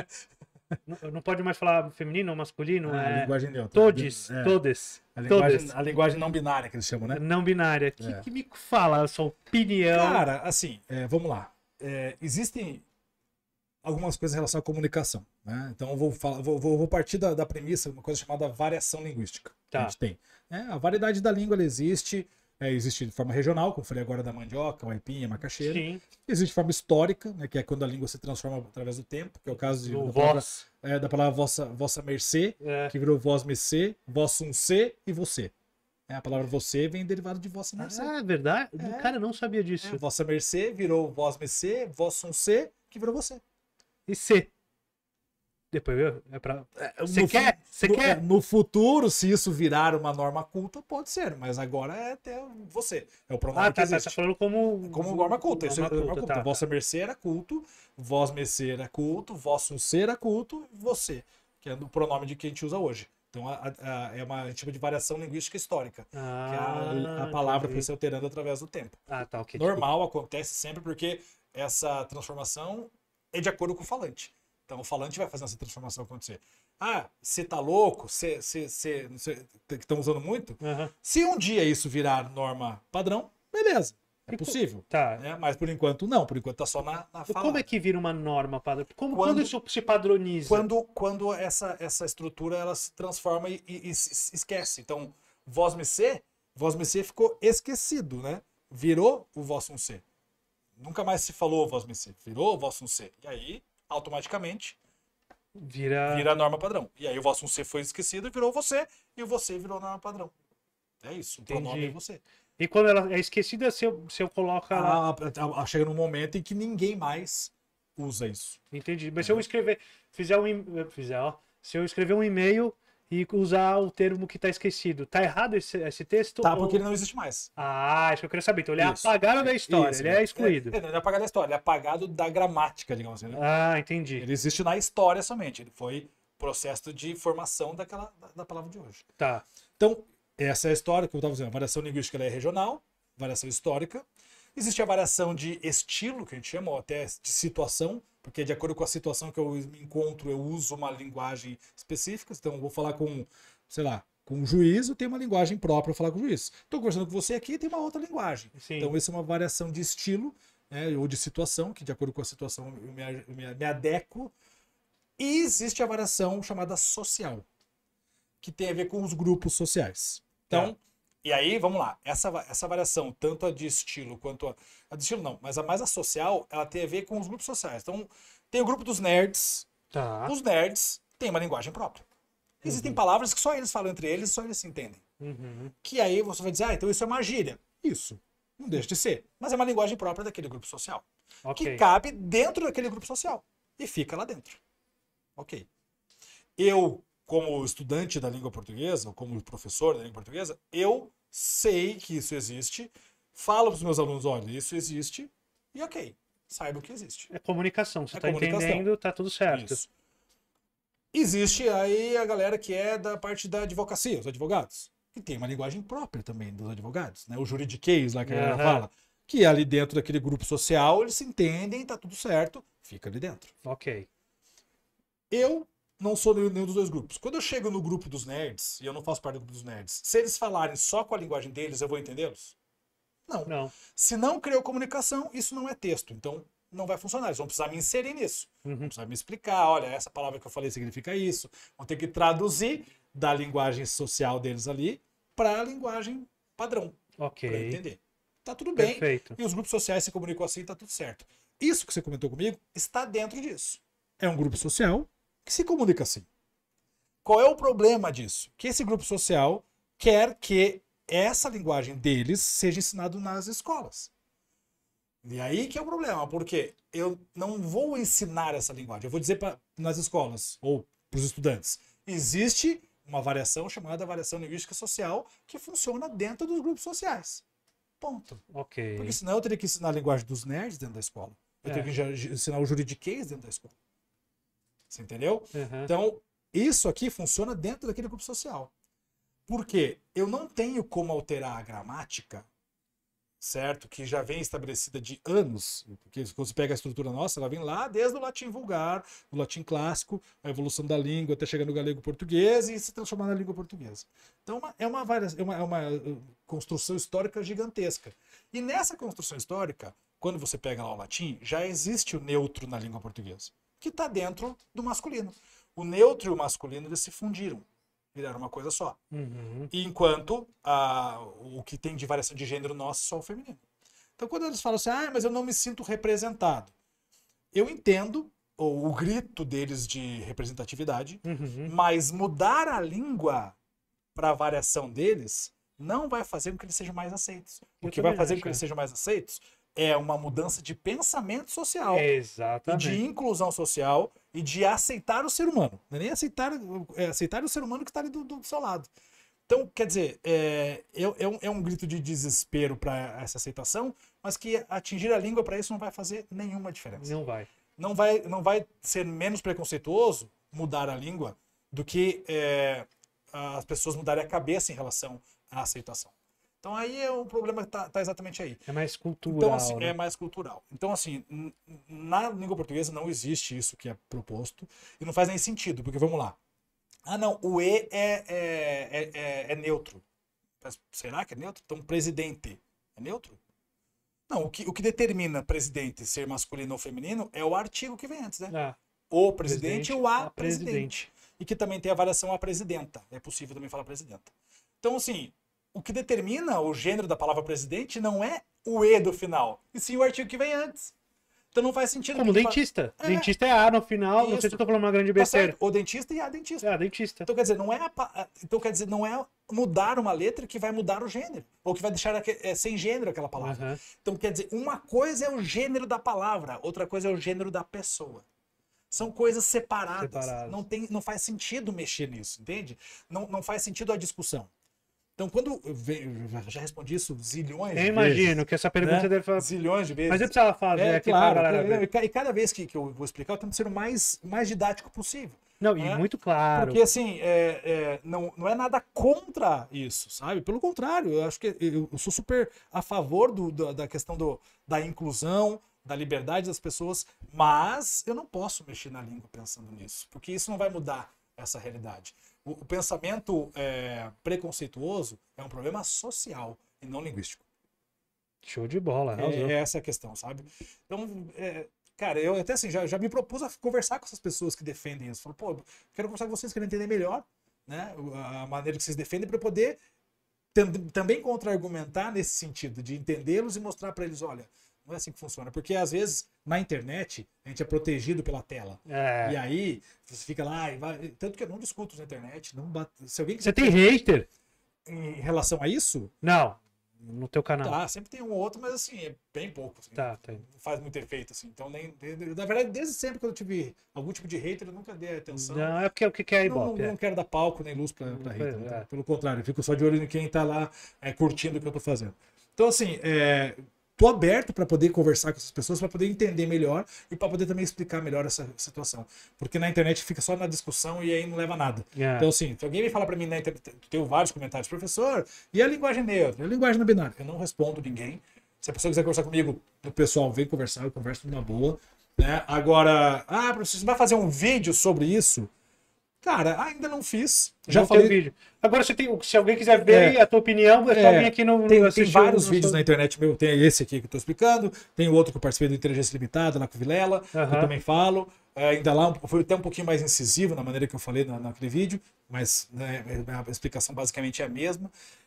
não, não pode mais falar feminino ou masculino? Ah, é... A linguagem neutra. Todes, é. todes. A linguagem, a linguagem não binária que eles chamam, né? Não binária. Que, é. que me fala a sua opinião? Cara, assim, é, vamos lá. É, existem algumas coisas em relação à comunicação, né? Então eu vou, falar, vou, vou partir da, da premissa, uma coisa chamada variação linguística. Tá. Que a gente tem. É, a variedade da língua ela existe. É, existe de forma regional, como eu falei agora da mandioca, o aipim, a macaxeira. Sim. Existe de forma histórica, né, que é quando a língua se transforma através do tempo, que é o caso de, da, voz. Palavra, é, da palavra vossa, vossa mercê, é. que virou vós mercê, vossum ser e você. É, a palavra você vem derivado de vossa mercê. Ah, é verdade? É. Cara, eu não sabia disso. É, vossa mercê virou vós mercê, vossum ser, que virou você. E ser? Depois é pra... Você quer? Você no, quer? No futuro, se isso virar uma norma culta, pode ser, mas agora é até você. É o pronome ah, tá, que existe. Tá, tá falando como... Como norma culta. Norma culta, norma culta. Tá, Vossa tá. mercê era culto, vós mercê era culto, vosso ser era culto, você, que é o pronome de que a gente usa hoje. Então a, a, a, é uma a gente chama de variação linguística histórica, ah, que a, a palavra foi se alterando através do tempo. Ah, tá, ok. Normal, desculpa. Acontece sempre porque essa transformação é de acordo com o falante. Então o falante vai fazer essa transformação acontecer. Ah, você tá louco? Você que estão usando muito? Uhum. Se um dia isso virar norma padrão, beleza. É possível. Tá. Né? Mas por enquanto não. Por enquanto tá só na, na fala. Como é que vira uma norma padrão? Como, quando, quando isso se padroniza? Quando, quando essa, essa estrutura ela se transforma e, e, e esquece. Então, vós me ser, vós me ser ficou esquecido, né? Virou o vosso um ser. Nunca mais se falou vós me ser. Virou o vosso um ser. E aí, automaticamente, vira, vira a norma padrão. E aí o vosso um ser foi esquecido e virou você, e o você virou a norma padrão. É isso, o pronome é você. E quando ela é esquecida, se eu, se eu coloco ela... Ah, ah, chega num momento em que ninguém mais usa isso. Entendi. Mas é. se eu escrever, fizer um, fizer, ó, se eu escrever um e-mail e usar o termo que tá esquecido. Tá errado esse, esse texto? Tá, ou... porque ele não existe mais. Ah, isso que eu queria saber. Então ele é Isso. apagado da história, Isso, ele é excluído. É, ele não é apagado da história, ele é apagado da gramática, digamos assim. Né? Ah, entendi. Ele existe na história somente. Ele foi processo de formação daquela, da, da palavra de hoje. Tá. Então, essa é a história, como eu estava dizendo. A variação linguística ela é regional, variação histórica. Existe a variação de estilo, que a gente chama, ou até de situação, porque de acordo com a situação que eu me encontro, eu uso uma linguagem específica. Então, eu vou falar com, sei lá, com o juiz, eu tenho uma linguagem própria para falar com o juiz. Estou conversando com você aqui, tem uma outra linguagem. Sim. Então, isso é uma variação de estilo, né, ou de situação, que de acordo com a situação eu me, eu me, me adequo. E existe a variação chamada social, que tem a ver com os grupos sociais. Então, é. E aí, vamos lá, essa, essa variação, tanto a de estilo quanto a, a de estilo não, mas a mais a social, ela tem a ver com os grupos sociais. Então, tem o grupo dos nerds. Tá. Os nerds têm uma linguagem própria. Existem uhum. palavras que só eles falam entre eles, só eles se entendem. Uhum. Que aí você vai dizer, ah, então isso é uma gíria. Isso, não deixa de ser. Mas é uma linguagem própria daquele grupo social. Okay. Que cabe dentro daquele grupo social. E fica lá dentro. Ok. Eu, como estudante da língua portuguesa, ou como professor da língua portuguesa, eu sei que isso existe, falo para os meus alunos, olha, isso existe, e ok, saiba que existe. É comunicação, você é está entendendo, tá tudo certo. Isso. Existe aí a galera que é da parte da advocacia, os advogados, que tem uma linguagem própria também dos advogados, né? O juridiquês lá que a galera uhum. fala, que ali dentro daquele grupo social, eles se entendem, tá tudo certo, fica ali dentro. Ok. Eu não sou nenhum dos dois grupos. Quando eu chego no grupo dos nerds, e eu não faço parte do grupo dos nerds, se eles falarem só com a linguagem deles, eu vou entendê-los? Não. não. Se não criou comunicação, isso não é texto. Então, não vai funcionar. Eles vão precisar me inserir nisso. Uhum. Vão precisar me explicar, olha, essa palavra que eu falei significa isso. Vão ter que traduzir da linguagem social deles ali para a linguagem padrão. Ok. Para entender. Tá tudo bem. Perfeito. E os grupos sociais se comunicam assim, tá tudo certo. Isso que você comentou comigo está dentro disso. É um grupo social que se comunica assim. Qual é o problema disso? Que esse grupo social quer que essa linguagem deles seja ensinada nas escolas. E aí que é o problema, porque eu não vou ensinar essa linguagem, eu vou dizer pra, nas escolas, ou para os estudantes, existe uma variação chamada variação linguística social que funciona dentro dos grupos sociais. Ponto. Ok. Porque senão eu teria que ensinar a linguagem dos nerds dentro da escola. Eu é. teria que ensinar o juridiquês dentro da escola. Você entendeu? Uhum. Então, isso aqui funciona dentro daquele grupo social. Porque eu não tenho como alterar a gramática, certo? Que já vem estabelecida de anos. Porque quando você pega a estrutura nossa, ela vem lá desde o latim vulgar, o latim clássico, a evolução da língua até chegar no galego português e se transformar na língua portuguesa. Então, é uma, é uma, é uma construção histórica gigantesca. E nessa construção histórica, quando você pega lá o latim, já existe o neutro na língua portuguesa, que está dentro do masculino. O neutro e o masculino eles se fundiram, viraram uma coisa só. Uhum. Enquanto a, o que tem de variação de gênero nosso é só o feminino. Então quando eles falam assim, ah, mas eu não me sinto representado, eu entendo o, o grito deles de representatividade, uhum. mas mudar a língua para a variação deles não vai fazer com que eles sejam mais aceitos. O que vai fazer com que eles sejam mais aceitos é uma mudança de pensamento social. Exatamente. E de inclusão social e de aceitar o ser humano. Não é nem aceitar, é aceitar o ser humano que está ali do, do seu lado. Então, quer dizer, é, é, um, é um grito de desespero para essa aceitação, mas que atingir a língua para isso não vai fazer nenhuma diferença. Não vai. Não vai, não vai ser menos preconceituoso mudar a língua do que é, as pessoas mudarem a cabeça em relação à aceitação. Então aí é o problema que tá, tá exatamente aí. É mais cultural. Então, assim, né? é mais cultural. Então, assim, na língua portuguesa não existe isso que é proposto e não faz nem sentido, porque vamos lá. Ah, não, o E é, é, é, é neutro. Mas será que é neutro? Então, presidente é neutro? Não, o que, o que determina presidente ser masculino ou feminino é o artigo que vem antes, né? Ah, o presidente, ou a, a presidente. presidente. E que também tem a variação a presidenta. É possível também falar presidenta. Então, assim, o que determina o gênero da palavra presidente não é o E do final, e sim o artigo que vem antes. Então não faz sentido. Como dentista. É. Dentista é A no final, isso. Não sei se eu tô falando uma grande besteira. Tá o dentista e a dentista. É, a dentista. Então quer dizer, não é a, então quer dizer, não é mudar uma letra que vai mudar o gênero, ou que vai deixar é, sem gênero aquela palavra. Uhum. Então quer dizer, uma coisa é o gênero da palavra, outra coisa é o gênero da pessoa. São coisas separadas. Separadas. Não, tem, não faz sentido mexer nisso, entende? Não, não faz sentido a discussão. Então, quando eu, ve- eu já respondi isso zilhões Eu de imagino vezes, que essa pergunta né? você deve falar. Zilhões de vezes. Mas eu precisava fazer É, aqui claro, pra galera claro, ver. e ca- e cada vez que, que eu vou explicar, eu tento ser o mais, mais didático possível. Não, e né? muito claro. Porque, assim, é, é, não, não é nada contra isso, sabe? Pelo contrário, eu acho que eu, eu sou super a favor do, da, da questão do, da inclusão, da liberdade das pessoas, mas eu não posso mexer na língua pensando nisso, porque isso não vai mudar essa realidade. O, o pensamento é, preconceituoso é um problema social e não linguístico. Show de bola, arrasou. É, essa é a questão, sabe? Então, é, cara, eu até assim, já, já me propus a conversar com essas pessoas que defendem isso. Falo, pô, quero conversar com vocês, quero entender melhor, né, a maneira que vocês defendem para poder tam- também contra-argumentar nesse sentido, de entendê-los e mostrar para eles, olha, não é assim que funciona. Porque às vezes, na internet, a gente é protegido pela tela. É. E aí, você fica lá e vai... Tanto que eu não discuto na internet, não bato... Se alguém Você quiser tem hater? em relação a isso, Não. No teu canal. tá, sempre tem um ou outro, mas assim, é bem pouco. Assim, Tá, tem. não faz muito efeito, assim. Então, nem, na verdade, desde sempre que eu tive algum tipo de hater, eu nunca dei atenção. Não, é porque o que quer é não, não, Ibope. é. não quero dar palco nem luz pra, pra hater. É. Então, pelo contrário, eu fico só de olho em quem tá lá é, curtindo o que eu tô fazendo. Então, assim, é, tô aberto para poder conversar com essas pessoas, para poder entender melhor e para poder também explicar melhor essa situação. Porque na internet fica só na discussão e aí não leva a nada. É. Então, assim, se alguém me falar para mim na internet, tenho vários comentários, professor, e a linguagem neutra, e a linguagem não binária? Eu não respondo ninguém. Se a pessoa quiser conversar comigo, o pessoal vem conversar, eu converso numa boa. Né? Agora, ah, professor, você vai fazer um vídeo sobre isso? Cara, ainda não fiz. Já Não falei. tem vídeo. Agora, você tem, se alguém quiser ver É. aí a tua opinião, é só É, vir aqui no. Tem, no tem assistir vários o vídeos nosso- na internet meu. Tem esse aqui que eu tô explicando. Tem o outro que eu participei do Inteligência Limitada, lá com o Vilela. que Aham. Eu também falo. É, ainda lá foi até um pouquinho mais incisivo na maneira que eu falei na, naquele vídeo. Mas né, a explicação basicamente é a mesma.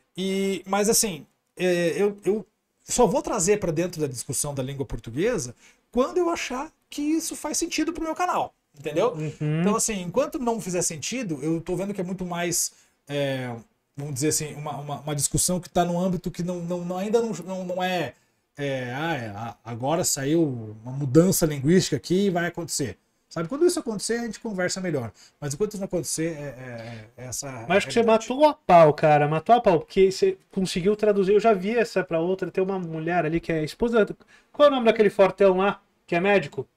E, mas assim, é, eu, eu só vou trazer para dentro da discussão da língua portuguesa quando eu achar que isso faz sentido pro meu canal. Entendeu? Uhum. Então, assim, enquanto não fizer sentido, eu tô vendo que é muito mais, é, vamos dizer assim, uma, uma, uma discussão que está no âmbito que não, não, não- ainda não, não, não é, é, ah, é, ah, agora saiu uma mudança linguística aqui e vai acontecer. Sabe? Quando isso acontecer, a gente conversa melhor. Mas enquanto isso não acontecer, é, é- é essa. Mas acho que você realidade. matou a pau, cara. Matou a pau, porque você conseguiu traduzir. Eu já vi essa pra outra. Tem uma mulher ali que é esposa. Qual é o nome daquele fortão lá? Que é médico?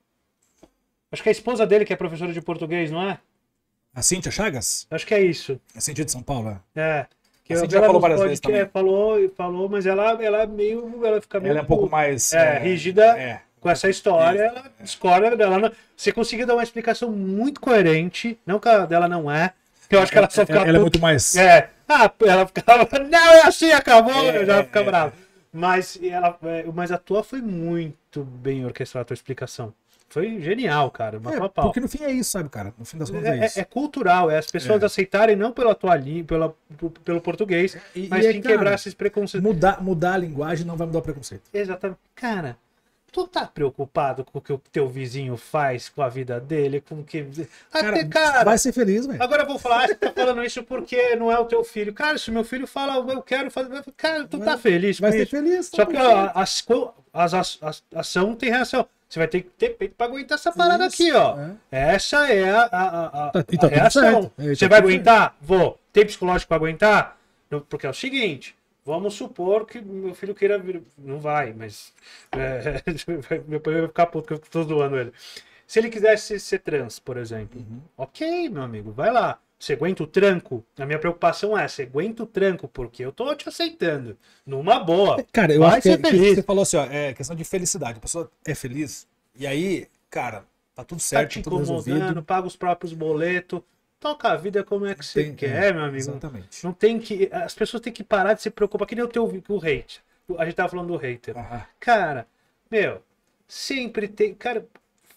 Acho que é a esposa dele que é professora de português, não é? A Cíntia Chagas? Acho que é isso. A Cíntia de São Paulo, é. É. Que A eu- Cíntia ela falou nos várias pode- vezes que é, também. falou, falou, mas ela, ela é meio. Ela fica meio. Ela é um pouco mais. É, rígida. É. Com essa história, Isso, ela discorda dela. Não- Você conseguiu dar uma explicação muito coerente. Não que a dela não é. Porque eu acho que ela só ficava. Ela é puta- muito mais. É. Ah, ela ficava. Não, é assim, acabou. É, eu já é, fica é, bravo. Mas, ela, é, mas a tua foi muito bem orquestrada, a tua explicação. Foi genial, cara. Matou É, a pau. porque no fim é isso, sabe, cara? No fim das contas é, É, isso. é- é cultural, é as pessoas É. aceitarem não pela tua língua, pela, pelo português, E- mas e é, sim cara, quebrar esses preconceitos. Mudar, mudar a linguagem não vai mudar o preconceito. Exatamente. Cara, tu tá preocupado com o que o teu vizinho faz com a vida dele, com o que. Até, cara, vai ser feliz, velho. agora eu vou falar, ah, você tá falando isso porque não é o teu filho. Cara, se meu filho fala, eu quero fazer. Cara, tu tá feliz Vai com ser isso. feliz. Só que ó, as, co- as, as, as ação tem reação. Você vai ter que ter peito pra aguentar essa parada Isso, aqui, ó. é. Essa é a, a, a, a- Tá- e a tá tudo reação. certo. É, tá Você vai tudo aguentar? Vou. Tem psicológico pra aguentar? Não, porque é o seguinte. Vamos supor que meu filho queira vir. Não vai, mas. É, meu pai vai ficar puto que eu tô zoando ele. Se ele quisesse ser trans, por exemplo. Uhum. Ok, meu amigo, vai lá. Você aguenta o tranco? A minha preocupação é: você aguenta o tranco, porque eu tô te aceitando. Numa boa. Cara, eu Vai acho que, ser que feliz. você falou assim, ó, é questão de felicidade. A pessoa é feliz, e aí, cara, tá tudo Tá certo, te tá tudo incomodando, resolvido. paga os próprios boletos. Toca a vida como é que você Tem- quer, é, meu amigo. Exatamente. Não tem que. As pessoas têm que parar de se preocupar, que nem o teu o hate. A gente tava falando do hater. Aham. Cara, meu, sempre tem. Cara,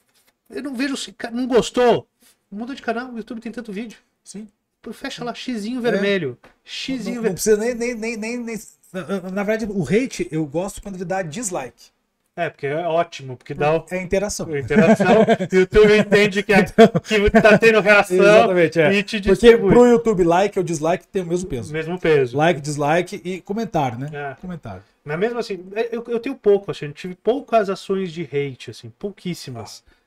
eu não vejo. se- cara, Não gostou? Muda de canal, o YouTube tem tanto vídeo. Sim. Pô, fecha lá, xizinho vermelho. Não, Xizinho não vermelho. precisa nem, nem, nem, nem, nem- Na, na verdade, o hate eu gosto quando ele dá dislike. É, porque é ótimo, porque dá o. É interação. a interação, o YouTube entende que, é, que tá tendo reação Exatamente, é. e te Porque distribui. pro YouTube, like ou dislike tem o mesmo peso. Mesmo peso. Like, dislike e comentário, né? É. Comentário. Mas mesmo assim, eu, eu tenho pouco, assim, eu tive poucas ações de hate, assim, pouquíssimas.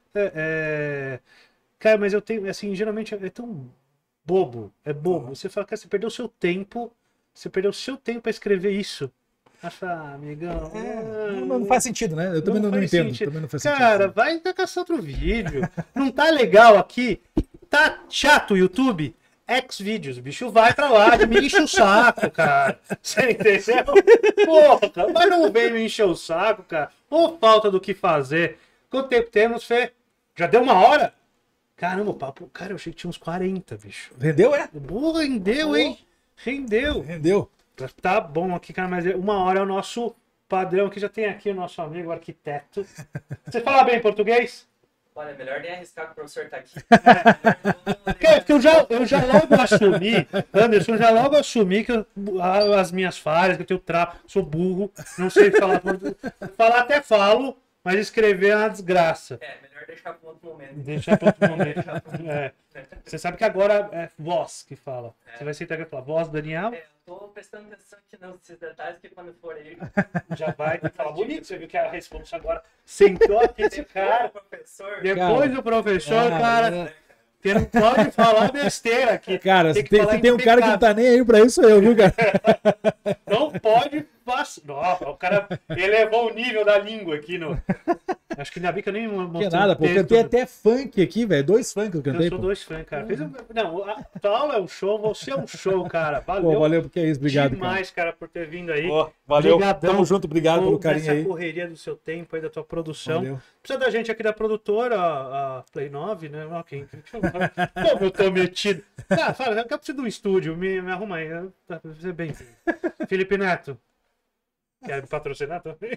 É, é... Cara, mas eu tenho, assim, geralmente é tão bobo, é bobo. Você fala, cara, você perdeu o seu tempo, você perdeu o seu tempo pra escrever isso. Acha, ah, amigão. É, não, não faz sentido, né? Eu também não, não faz entendo. sentido. Também não faz Cara, sentido. vai caçar outro vídeo. Não tá legal aqui? Tá chato o YouTube? Xvideos, o bicho vai pra lá, me enche o saco, cara. Você entendeu? Porra, mas não vem me encher o saco, cara. Ou falta do que fazer. Quanto tempo temos, Fê? Já deu uma hora? Caramba, papo. Cara, eu achei que tinha uns quarenta, bicho. Rendeu, é? Boa, rendeu, hein? Rendeu. Rendeu. Tá bom aqui, cara, mas uma hora é o nosso padrão, que já tem aqui o nosso amigo arquiteto. Você fala bem português? Olha, melhor nem arriscar que o professor tá aqui. Cara, porque eu já, eu já logo assumi, Anderson, eu já logo assumi que eu, as minhas falhas, que eu tenho trapo, sou burro, não sei falar português. Falar até falo, mas escrever é uma desgraça. É, melhor deixar para outro momento. Deixar para outro momento. É. Você sabe que agora é voz que fala. É. Você vai sentar aqui e falar, voz, Daniel? É, eu tô prestando atenção aqui nesses detalhes, que quando for aí... Já vai falar bonito. Você viu que a resposta agora sentou aqui esse cara. Professor, Depois cara, do professor, ah, cara... é. Você não pode falar besteira aqui. Cara, tem se que tem, falar se tem um cara que não tá nem aí pra isso, sou eu, viu, cara? Não pode passar. Nossa, o cara elevou o nível da língua aqui no. Acho que ainda bem que eu nem mostrei. Que nada, pô. Eu cantei até funk aqui, velho. Dois funk eu cantei. Eu sou pô. dois fãs, cara. Fez um... Não, a tua aula é um show, você é um show, cara. Valeu. Pô, valeu, porque é isso. Obrigado, demais, cara. cara, por ter vindo aí. Pô, valeu. Obrigadão Tamo junto, obrigado pelo carinho nessa aí. correria do seu tempo aí, da tua produção. Valeu. Precisa da gente aqui da produtora, a a Play nove, né? Ó, quem... Como eu tô metido. Cara, fala, eu preciso de um estúdio, me, me arruma aí. Tá, pra ser bem. Felipe Neto. Quer me patrocinar também?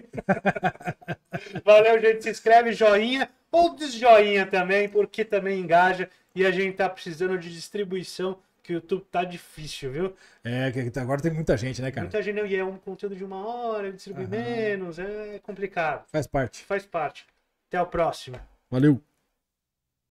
Valeu, gente. Se inscreve, joinha ou desjoinha também, porque também engaja. E a gente tá precisando de distribuição, que o YouTube tá difícil, viu? É, que agora tem muita gente, né, cara? Muita gente, e é um conteúdo de uma hora, distribui Aham. menos, é complicado. Faz parte. Faz parte. Até o próximo. Valeu.